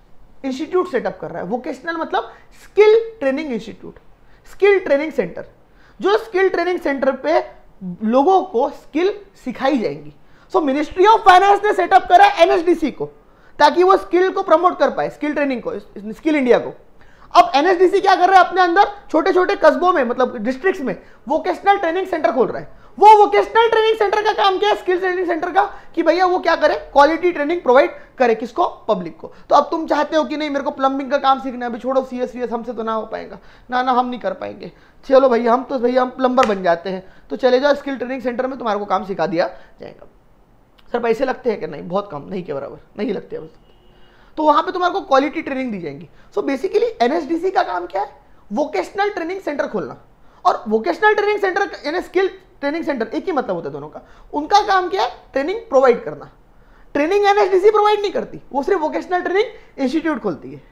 इंस्टीट्यूट सेटअप कर रहा है। वोकेशनल मतलब skill training institute, skill training centre, जो स्किल ट्रेनिंग सेंटर पे लोगों को स्किल सिखाई जाएंगी। सो मिनिस्ट्री ऑफ फाइनेंस ने सेटअप करा एनएसडीसी को ताकि वो स्किल को प्रमोट कर पाए, स्किल ट्रेनिंग को, स्किल इंडिया को। अब एनएसडीसी क्या कर रहा है, अपने अंदर छोटे छोटे कस्बों में, मतलब डिस्ट्रिक्ट्स में वोकेशनल ट्रेनिंग सेंटर खोल रहा है। वो वोकेशनल ट्रेनिंग सेंटर का काम क्या है, स्किल ट्रेनिंग सेंटर का, कि भैया वो क्या करे, क्वालिटी ट्रेनिंग प्रोवाइड करे, किसको, पब्लिक को। तो अब तुम चाहते हो कि नहीं मेरे को प्लम्बिंग का काम सीखना है, अभी छोड़ो सीएस हमसे तो ना हो पाएगा, ना हम नहीं कर पाएंगे, चलो भैया हम प्लम्बर बन जाते हैं, तो चले जाओ स्किल ट्रेनिंग सेंटर में, तुम्हारे को काम सिखा दिया जाएगा। सर पैसे लगते हैं कि नहीं, बहुत कम, नहीं के बराबर नहीं लगते बस, तो वहां पे तुम्हारे को क्वालिटी ट्रेनिंग दी जाएंगी। सो बेसिकली एनएसडीसी का काम क्या है, वोकेशनल ट्रेनिंग सेंटर खोलना। और वोकेशनल ट्रेनिंग सेंटर यानी स्किल ट्रेनिंग सेंटर, एक ही मतलब होता है दोनों का। उनका काम क्या है, ट्रेनिंग प्रोवाइड करना। ट्रेनिंग एनएसडीसी प्रोवाइड नहीं करती, वो सिर्फ वोकेशनल ट्रेनिंग इंस्टीट्यूट खोलती है।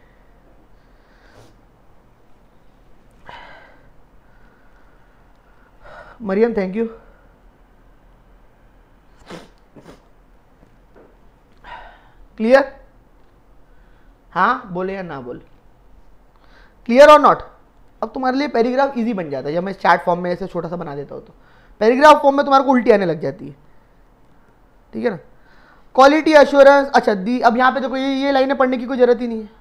Maryam thank you. क्लियर, हाँ बोले या ना बोले, क्लियर और नॉट। अब तुम्हारे लिए पैराग्राफ इजी बन जाता है जब मैं चैट फॉर्म में ऐसे छोटा सा बना देता हूँ, तो पैराग्राफ फॉर्म में तुम्हारे को उल्टी आने लग जाती है, ठीक है ना। क्वालिटी एश्योरेंस, अच्छा दी, अब यहाँ पे देखो ये लाइनें पढ़ने की कोई जरूरत ही नहीं है,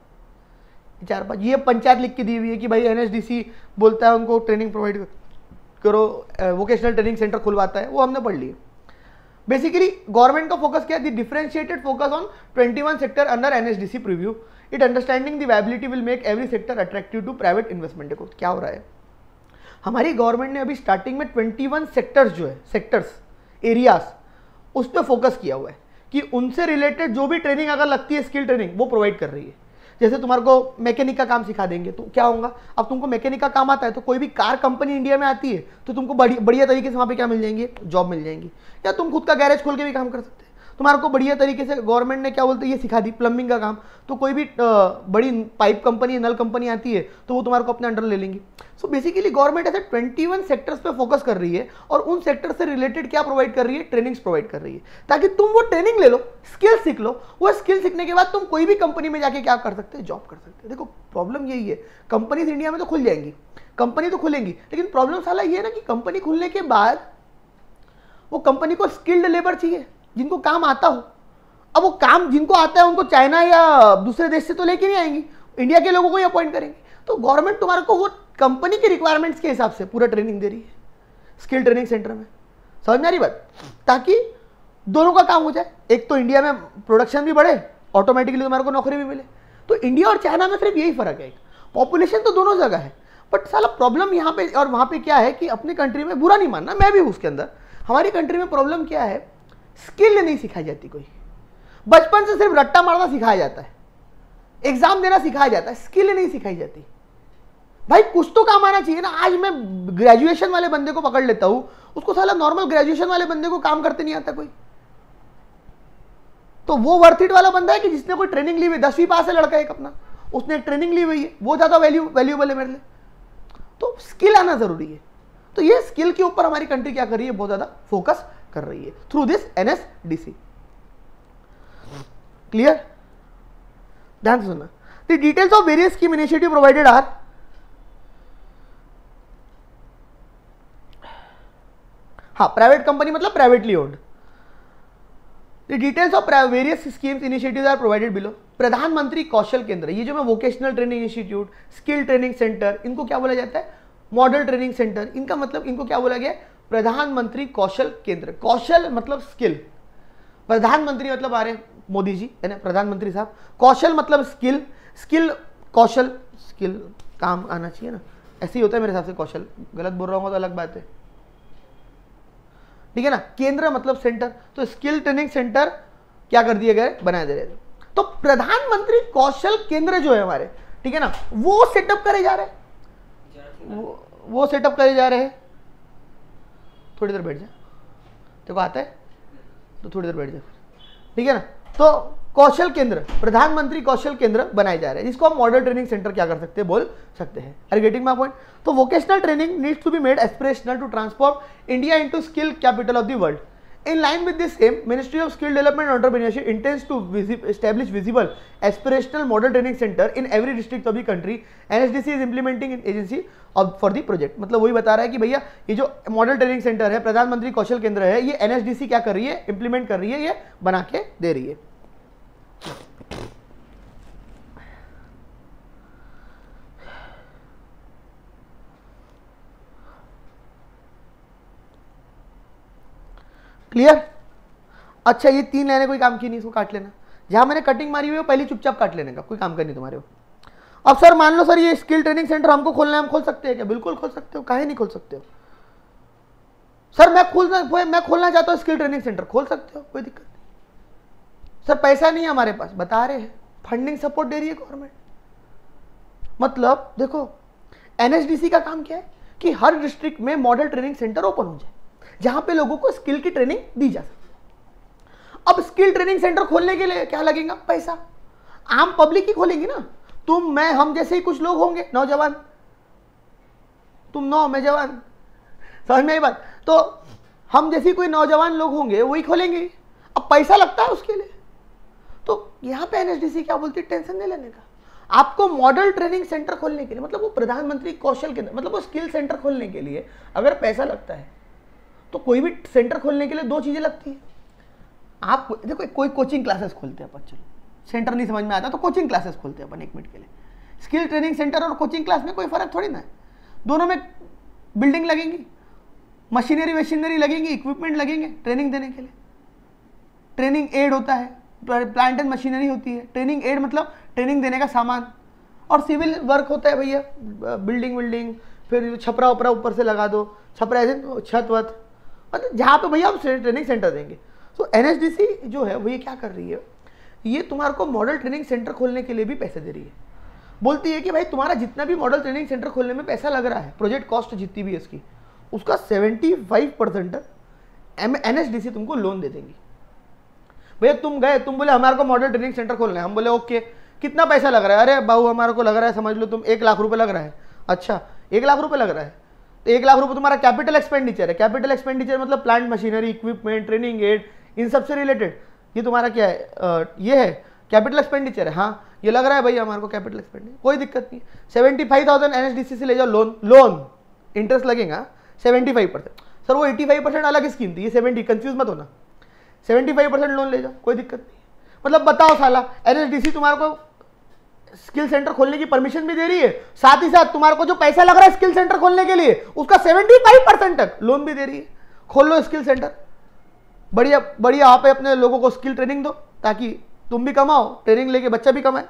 4-5 ये पंचायत लिख के दी हुई है कि भाई एनएसडीसी बोलता है उनको ट्रेनिंग प्रोवाइड करो, वोकेशनल ट्रेनिंग सेंटर खुलवाता है, वो हमने पढ़ लिया। बेसिकली गवर्नमेंट का फोकस क्या है, the differentiated focus on 21 sector under NSDC preview, it understanding the viability will make every sector attractive to private investment. देखो क्या हो रहा है, हमारी गवर्नमेंट ने अभी स्टार्टिंग में 21 सेक्टर्स जो है, सेक्टर्स एरियाज, उस पर फोकस किया हुआ है कि उनसे रिलेटेड जो भी ट्रेनिंग अगर लगती है, स्किल ट्रेनिंग, वो प्रोवाइड कर रही है। जैसे तुम्हारे को मैकेनिक का काम सिखा देंगे, तो क्या होगा, अब तुमको मैकेनिक का काम आता है, तो कोई भी कार कंपनी इंडिया में आती है तो तुमको बढ़िया तरीके से वहाँ पे क्या मिल जाएंगी, जॉब मिल जाएंगी। या तुम खुद का गैरेज खोल के भी काम कर सकते हैं। तुम्हारे को बढ़िया तरीके से गवर्नमेंट ने क्या बोलते हैं, ये सिखा दी प्लम्बिंग का काम, तो कोई भी बड़ी पाइप कंपनी, नल कंपनी आती है तो वो तुम्हारे को अपने अंडर ले लेंगी। सो बेसिकली गवर्नमेंट ऐसे 21 सेक्टर्स पे फोकस कर रही है और उन सेक्टर से रिलेटेड क्या प्रोवाइड कर रही है, ट्रेनिंग्स प्रोवाइड कर रही है, ताकि तुम वो ट्रेनिंग ले लो, स्किल सीख लो। वो स्किल सीखने के बाद तुम कोई भी कंपनी में जाके क्या कर सकते हैं, जॉब कर सकते हैं। देखो प्रॉब्लम यही है, कंपनीज इंडिया में तो खुल जाएंगी, कंपनी तो खुलेंगी, लेकिन प्रॉब्लम साला ये है ना कि कंपनी खुलने के बाद वो कंपनी को स्किल्ड लेबर चाहिए, जिनको काम आता हो। अब वो काम जिनको आता है उनको चाइना या दूसरे देश से तो लेके नहीं आएंगी, इंडिया के लोगों को ही अपॉइंट करेंगे। तो गवर्नमेंट तुम्हारे को वो कंपनी के रिक्वायरमेंट्स के हिसाब से पूरा ट्रेनिंग दे रही है स्किल ट्रेनिंग सेंटर में। समझ में आ रही बात, ताकि दोनों का काम हो जाए, एक तो इंडिया में प्रोडक्शन भी बढ़े, ऑटोमेटिकली तुम्हारे को नौकरी भी मिले। तो इंडिया और चाइना में सिर्फ यही फर्क है, पॉपुलेशन तो दोनों जगह है, बट साला प्रॉब्लम यहाँ पे और वहाँ पे क्या है कि अपनी कंट्री में, बुरा नहीं मानना, मैं भी हूँ उसके अंदर, हमारी कंट्री में प्रॉब्लम क्या है, स्किल नहीं सिखाई जाती। कोई बचपन से सिर्फ रट्टा मारना सिखाया जाता है, एग्जाम देना सिखाया जाता है, स्किल नहीं सिखाई जाती। भाई कुछ तो काम आना चाहिए ना। आज मैं ग्रेजुएशन वाले बंदे को पकड़ लेता हूं, उसको साला नॉर्मल ग्रेजुएशन वाले बंदे को काम करते नहीं आता कोई, तो वो वर्थ इट वाला बंदा है कि जिसने कोई ट्रेनिंग ली हुई, 10वीं पास है लड़का एक अपना, उसने ट्रेनिंग ली हुई है, वो ज्यादा वैल्यूएबल है मेरे लिए। तो स्किल आना जरूरी है। तो ये स्किल के ऊपर हमारी कंट्री क्या कर रही है, बहुत ज्यादा फोकस कर रही है थ्रू दिस एनएसडीसी। क्लियर, ध्यान से सुनना। The details of various scheme initiative provided are, हाँ प्राइवेट कंपनी मतलब privately owned. The details of various schemes initiatives are provided below. Pradhan Mantri Kaushal Kendra, ये जो मैं vocational training institute, skill training centre, इनको क्या बोला जाता है, मॉडल ट्रेनिंग सेंटर। इनका मतलब, इनको क्या बोला गया, प्रधानमंत्री कौशल केंद्र। कौशल मतलब स्किल, प्रधानमंत्री मतलब आ रहे मोदी जी है ना, प्रधानमंत्री साहब। कौशल मतलब स्किल, स्किल कौशल, स्किल काम आना चाहिए ना, ऐसे ही होता है मेरे हिसाब से। कौशल गलत बोल रहा हूँ तो अलग बात है, ठीक है ना। केंद्र मतलब सेंटर, तो स्किल ट्रेनिंग सेंटर क्या कर दिए गए, बना दे रहे थे। तो प्रधानमंत्री कौशल केंद्र जो है हमारे, ठीक है ना, वो सेटअप करे जा रहे हैं, वो सेटअप करे जा रहे हैं। थोड़ी देर बैठ जा, देखो आता है तो थोड़ी देर बैठ जा, ठीक है ना। तो कौशल केंद्र, प्रधानमंत्री कौशल केंद्र बनाए जा रहे हैं, जिसको हम मॉडल ट्रेनिंग सेंटर क्या कर सकते हैं, बोल सकते हैं। Are getting my point. तो vocational training needs to be made aspirational to transform India into skill capital of the world. In line with this same, Ministry of Skill Development and Entrepreneurship intends to establish visible aspirational model training center in every district of the country. NSDC is implementing an agency for the project. मतलब वही बता रहा है कि भैया ये जो model training centre है, प्रधानमंत्री कौशल केंद्र है, ये NSDC क्या कर रही है, इंप्लीमेंट कर रही है, ये बना के दे रही है. क्लियर? अच्छा, ये 3 लाइनें कोई काम की नहीं, इसको काट लेना. जहां मैंने कटिंग मारी हुई है पहले चुपचाप काट लेने का, कोई काम करनी तुम्हारे को. अब सर मान लो सर ये स्किल ट्रेनिंग सेंटर हमको खोलना है, हम खोल सकते हैं क्या? बिल्कुल खोल सकते हो, काहे नहीं खोल सकते हो सर? मैं खोलना चाहता हूँ स्किल ट्रेनिंग सेंटर, खोल सकते हो, कोई दिक्कत नहीं. सर पैसा नहीं है हमारे पास, बता रहे हैं, फंडिंग सपोर्ट दे रही है गवर्नमेंट. मतलब देखो NSDC का काम क्या है कि हर डिस्ट्रिक्ट में मॉडल ट्रेनिंग सेंटर ओपन हो जाए जहां पे लोगों को स्किल की ट्रेनिंग दी जा सके. अब स्किल ट्रेनिंग सेंटर खोलने के लिए क्या लगेगा? पैसा. आम पब्लिक ही खोलेगी ना, तुम मैं हम जैसे ही कुछ लोग होंगे, नौजवान, तुम नौ मैं जवान, समझ में आई बात? तो हम जैसे कोई नौजवान लोग होंगे वही खोलेंगे. अब पैसा लगता है उसके लिए, तो यहां पे NSDC क्या बोलती है, टेंशन नहीं लेने का. आपको मॉडल ट्रेनिंग सेंटर खोलने के लिए, मतलब वो प्रधानमंत्री कौशल केंद्र, मतलब वो स्किल सेंटर खोलने के लिए अगर पैसा लगता है तो कोई भी सेंटर खोलने के लिए 2 चीजें लगती है. आप देखो कोई कोचिंग क्लासेस खोलते हैं अपन, चलो सेंटर नहीं समझ में आता तो कोचिंग क्लासेस खोलते हैं अपन 1 मिनट के लिए. स्किल ट्रेनिंग सेंटर और कोचिंग क्लास में कोई फर्क थोड़ी ना है. दोनों में बिल्डिंग लगेंगी, मशीनरी लगेंगी, इक्विपमेंट लगेंगे ट्रेनिंग देने के लिए. ट्रेनिंग एड होता है, प्लांट एंड मशीनरी होती है. ट्रेनिंग एड मतलब ट्रेनिंग देने का सामान. और सिविल वर्क होता है भैया, बिल्डिंग, फिर छपरा उपरा ऊपर से लगा दो, छपरा ऐसे छत वत, मतलब जहाँ पे भैया हम ट्रेनिंग सेंटर देंगे. तो NSDC जो है वो ये क्या कर रही है, ये तुम्हारे को मॉडल ट्रेनिंग सेंटर खोलने के लिए भी पैसे दे रही है. बोलती है कि भाई तुम्हारा जितना भी मॉडल ट्रेनिंग सेंटर खोलने में पैसा लग रहा है, प्रोजेक्ट कॉस्ट जितनी भी है इसकी, उसका 75% NSDC तुमको लोन दे देंगी. भैया तुम गए, तुम बोले हमारे को मॉडल ट्रेनिंग सेंटर खोलना है, हम बोले ओके कितना पैसा लग रहा है? अरे बाबू हमारे को लग रहा है, समझ लो तुम 1 लाख रुपए लग रहा है. अच्छा 1 लाख रुपए लग रहा है, तो 1 लाख रुपए तुम्हारा कैपिटल एक्सपेंडिचर है. कैपिटल एक्सपेंडिचर मतलब plant machinery, equipment, training aid, इन सब से रिलेटेड. ये तुम्हारा क्या है, ये है कैपिटल एक्सपेंडिचर है. हाँ ये लग रहा है भैया हमारे को कैपिटल एक्सपेंडिचर, कोई दिक्कत नहीं. 75,000 NSDC से ले जाओ लोन, इंटरेस्ट लगेगा 75%. सर वो 85% अलग स्कीम थी, ये 70, कंफ्यूज मत होना. 75% लोन ले जाओ, कोई दिक्कत नहीं. मतलब बताओ साला, NSDC तुम्हारे को स्किल सेंटर खोलने की परमिशन भी दे रही है, साथ ही साथ तुम्हारे को जो पैसा लग रहा है स्किल सेंटर खोलने के लिए उसका 75% तक लोन भी दे रही है. खोल लो स्किल सेंटर, बढ़िया बढ़िया. आप अपने लोगों को स्किल ट्रेनिंग दो ताकि तुम भी कमाओ, ट्रेनिंग लेके बच्चा भी कमाए.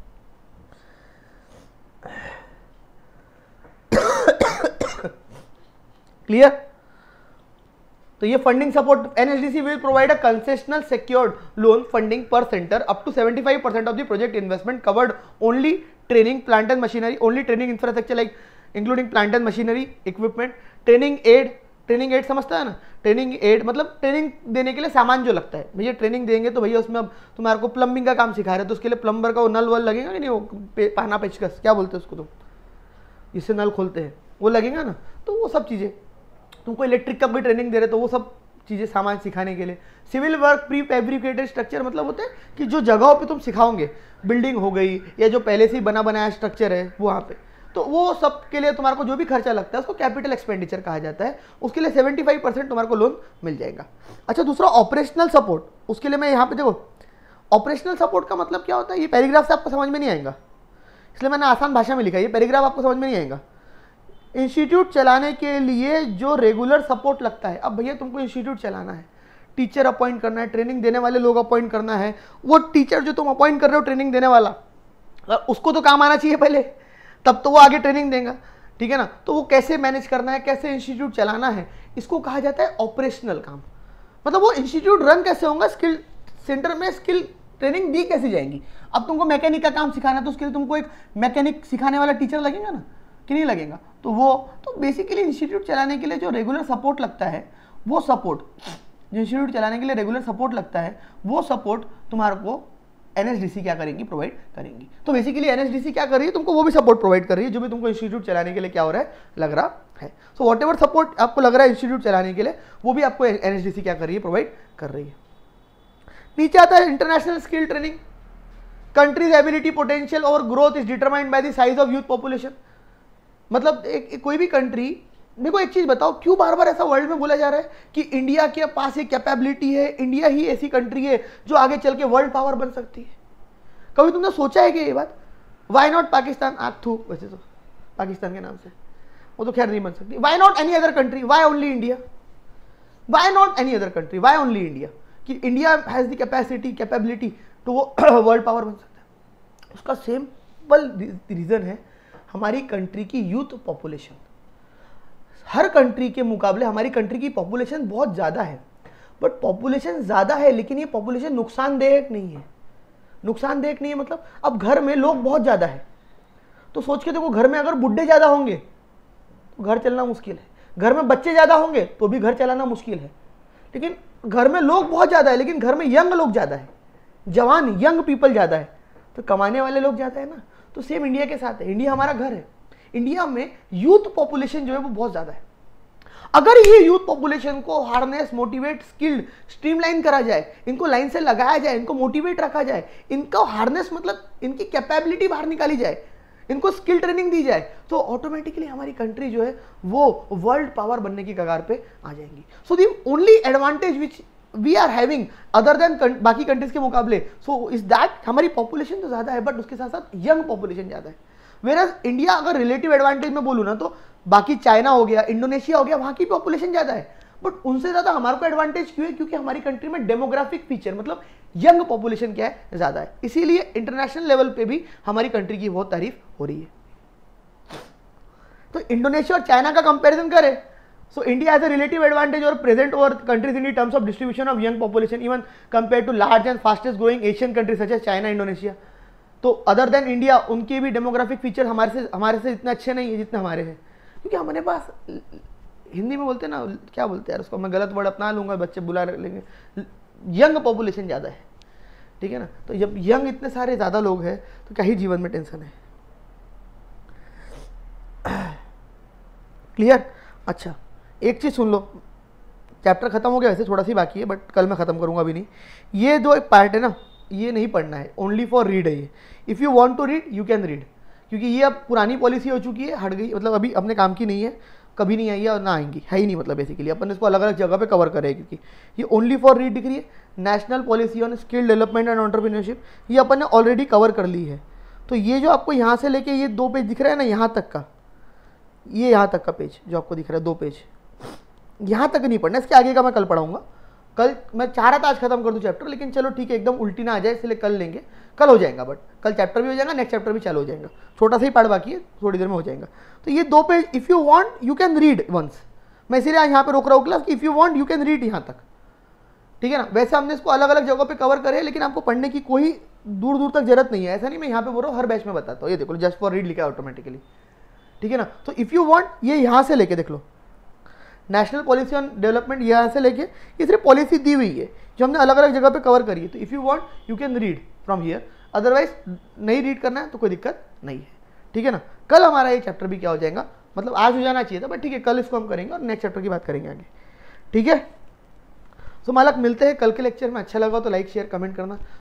क्लियर? तो ये funding support, NSDC will provide a concessional secured loan funding per center up to 75% of the project investment covered only training, plant and machinery, only training infrastructure like including plant and machinery, equipment, training aid समझता है ना? Training add मतलब training देने के लिए सामान जो लगता है. भैया ट्रेनिंग देंगे तो भैया उसमें अब तुम्हारे को प्लम्बिंग का काम सिखा रहे हैं तो उसके लिए प्लम्बर का वो नल वल लगेगा कि नहीं, वो पाना पेचकस क्या बोलते हैं उसको, तुम जिससे नल खोलते हैं वो लगेगा ना. तो वो सब चीज़ें, तुमको इलेक्ट्रिक का भी ट्रेनिंग दे रहे तो वो सब चीज़ें सामान सिखाने के लिए. Civil work, prefabricated structure मतलब होते हैं कि जो जगहों पे तुम सिखाओगे, बिल्डिंग हो गई या जो पहले से ही बना बनाया स्ट्रक्चर है वहाँ पे, तो वो सब के लिए तुम्हारे को जो भी खर्चा लगता है उसको कैपिटल एक्सपेंडिचर कहा जाता है. उसके लिए 75% तुम्हारे को लोन मिल जाएगा. अच्छा दूसरा ऑपरेशनल सपोर्ट, उसके लिए मैं यहाँ पे देखो ऑपरेशनल सपोर्ट का मतलब क्या होता है, ये पैराग्राफ से आपको समझ में नहीं आएगा इसलिए मैंने आसान भाषा में लिखा है, ये पैराग्राफ आपको समझ में नहीं आएगा. इंस्टीट्यूट चलाने के लिए जो रेगुलर सपोर्ट लगता है, अब भैया तुमको इंस्टीट्यूट चलाना है, टीचर अपॉइंट करना है, ट्रेनिंग देने वाले लोग अपॉइंट करना है, वो टीचर जो तुम अपॉइंट कर रहे हो ट्रेनिंग देने वाला उसको तो काम आना चाहिए पहले, तब तो वो आगे ट्रेनिंग देगा. ठीक है ना? तो वो कैसे मैनेज करना है, कैसे इंस्टीट्यूट चलाना है, इसको कहा जाता है ऑपरेशनल काम. मतलब वो इंस्टीट्यूट रन कैसे होगा, स्किल सेंटर में स्किल ट्रेनिंग दी कैसे जाएंगी. अब तुमको मैकेनिक का काम सिखाना है तो उसके लिए तुमको एक मैकेनिक सिखाने वाला टीचर लगेगा ना कि नहीं लगेगा. तो वो तो बेसिकली इंस्टीट्यूट चलाने के लिए जो रेगुलर सपोर्ट लगता है, वो सपोर्ट जो इंस्टीट्यूट चलाने के लिए रेगुलर सपोर्ट लगता है वो सपोर्ट तुम्हारे को एनएसडीसी क्या करेंगी, प्रोवाइड करेंगी। तो बेसिकली एनएसडीसी क्या कर रही है, तुमको वो भी सपोर्ट प्रोवाइड कर रही है जो भी तुमको इंस्टीट्यूट चलाने के लिए क्या हो रहा है, लग रहा है। सो वॉट एवर सपोर्ट आपको लग रहा है इंस्टीट्यूट चलाने के लिए, वो भी आपको एनएसडीसी क्या कर रही है, प्रोवाइड कर रही है। नीचे आता है international skill training. Country's ability potential और growth is determined by the size of youth population. मतलब कोई भी कंट्री, देखो एक चीज बताओ, क्यों बार बार ऐसा वर्ल्ड में बोला जा रहा है कि इंडिया के पास एक कैपेबिलिटी है, इंडिया ही ऐसी कंट्री है जो आगे चल के वर्ल्ड पावर बन सकती है। कभी तुमने सोचा है कि ये बात, वाई नॉट पाकिस्तान, आथू वैसे तो पाकिस्तान के नाम से वो तो खैर नहीं बन सकती, why not any other country, why only India, why not any other country, why only India, कि India has the capacity capability to वो वर्ल्ड पावर बन सकता है। उसका सिंपल रीजन है हमारी कंट्री की यूथ पॉपुलेशन। हर कंट्री के मुकाबले हमारी कंट्री की पॉपुलेशन बहुत ज़्यादा है, बट पॉपुलेशन ज़्यादा है लेकिन ये पॉपुलेशन नुकसानदेह नहीं है। नुकसानदेह नहीं है मतलब अब घर में लोग बहुत ज़्यादा है, तो सोच के देखो, घर में अगर बुढ़े ज़्यादा होंगे तो घर चलना मुश्किल है, घर में बच्चे ज़्यादा होंगे तो भी घर चलाना मुश्किल है। लेकिन घर में लोग बहुत ज़्यादा है लेकिन घर में यंग लोग ज़्यादा है, जवान यंग पीपल ज़्यादा है, तो कमाने वाले लोग ज़्यादा है ना। तो सेम इंडिया के साथ है, इंडिया हमारा घर है, इंडिया में यूथ पॉपुलेशन जो है वो बहुत ज़्यादा है। अगर ये यूथ पॉपुलेशन को हार्नेस, मोटिवेट, स्किल्ड, स्ट्रीमलाइन करा जाए, इनको लाइन से लगाया जाए, इनको मोटिवेट रखा जाए, इनको हार्नेस मतलब इनकी कैपेबिलिटी बाहर निकाली जाए, इनको स्किल ट्रेनिंग दी जाए, तो ऑटोमेटिकली हमारी कंट्री जो है वो वर्ल्ड पावर बनने की कगार पे आ जाएंगी। So the only advantage which we are having other than बाकी कंट्रीज के मुकाबले, सो इज दैट हमारी पॉपुलेशन तो ज़्यादा है बट उसके साथ साथ यंग पॉपुलेशन ज़्यादा है। वेराज इंडिया अगर रिलेटिव एडवांटेज में बोलूँ ना तो बाकी चाइना हो गया, इंडोनेशिया हो गया, वहाँ की पॉपुलेशन ज़्यादा है, बट उनसे ज़्यादा हमारे को एडवांटेज क्यों है, क्योंकि हमारी कंट्री में डेमोग्राफिक फीचर मतलब यंग पॉपुलेशन क्या है, ज़्यादा है। इसीलिए इंटरनेशनल लेवल पे भी हमारी कंट्री की बहुत तारीफ हो रही है। तो इंडोनेशिया और चाइना का कंपैरिजन करें, so India has a relative advantage और present over countries in terms of distribution of young population even compare to large and fastest growing Asian countries such as China, Indonesia. तो other than India उनके भी demographic feature हमारे से इतने अच्छे नहीं है जितने हमारे हैं, क्योंकि हमारे पास हिंदी में बोलते हैं ना, क्या बोलते हैं यार उसको, मैं गलत वर्ड अपना लूंगा, बच्चे बुला लेंगे, यंग पॉपुलेशन ज़्यादा है, ठीक है ना। तो जब यंग इतने सारे ज़्यादा लोग हैं तो क्या ही जीवन में टेंशन है। क्लियर? अच्छा एक चीज़ सुन लो, चैप्टर खत्म हो गया, वैसे थोड़ा सी बाकी है बट कल मैं खत्म करूंगा अभी नहीं। ये जो एक पार्ट है ना, ये नहीं पढ़ना है, ओनली फॉर रीड है ये। If you want to read you can read, क्योंकि ये अब पुरानी पॉलिसी हो चुकी है, हट गई, मतलब अभी अपने काम की नहीं है, कभी नहीं आई है और ना आएंगी, है ही नहीं, मतलब बेसिकली अपन इसको अलग अलग जगह पे कवर करें, क्योंकि ये ओनली फॉर रीड दिख रही है। National policy on skill development and entrepreneurship, ये अपन ने ऑलरेडी कवर कर ली है। तो ये जो आपको यहाँ से लेके ये 2 पेज दिख रहा है ना, यहाँ तक का, ये यहाँ तक का पेज जो आपको दिख रहा है 2 पेज, यहाँ तक नहीं पढ़ना, इसके आगे का मैं कल पढ़ाऊंगा। कल मैं चाह रहा था आज खत्म कर दूं चैप्टर, लेकिन चलो ठीक है, एकदम उल्टी ना आ जाए, इसलिए कल लेंगे, कल हो जाएगा, बट कल चैप्टर भी हो जाएगा, नेक्स्ट चैप्टर भी चालू हो जाएगा, छोटा सा ही पार्ट बाकी है, थोड़ी देर में हो जाएगा। तो ये 2 page if you want you can read once, मैं इसीलिए यहाँ पे रोक रहा हूँ क्लास कि if you want you can read यहाँ तक, ठीक है ना। वैसे हमने इसको अलग अलग जगहों पर कवर करे, लेकिन आपको पढ़ने की कोई दूर दूर तक जरूरत नहीं है, ऐसा नहीं मैं यहाँ पे बोल रहा हूँ, हर बैच में बताता हूँ। ये देखो जस्ट फॉर रीड लिखा है ऑटोमेटिकली, ठीक है ना। तो इफ़ यू वांट ये यहाँ से लेके देख लो, नेशनल पॉलिसी ऑन डेवलपमेंट यहाँ से लेके ये सिर्फ पॉलिसी दी हुई है जो हमने अलग अलग जगह पे कवर करी है। तो if you want you can read from here, otherwise नहीं रीड करना है तो कोई दिक्कत नहीं है, ठीक है ना। कल हमारा ये चैप्टर भी क्या हो जाएगा, मतलब आज हो जाना चाहिए था, बट ठीक है कल इसको हम करेंगे और नेक्स्ट चैप्टर की बात करेंगे आगे, ठीक है। तो मालक मिलते हैं कल के लेक्चर में। अच्छा लगा तो लाइक शेयर कमेंट करना।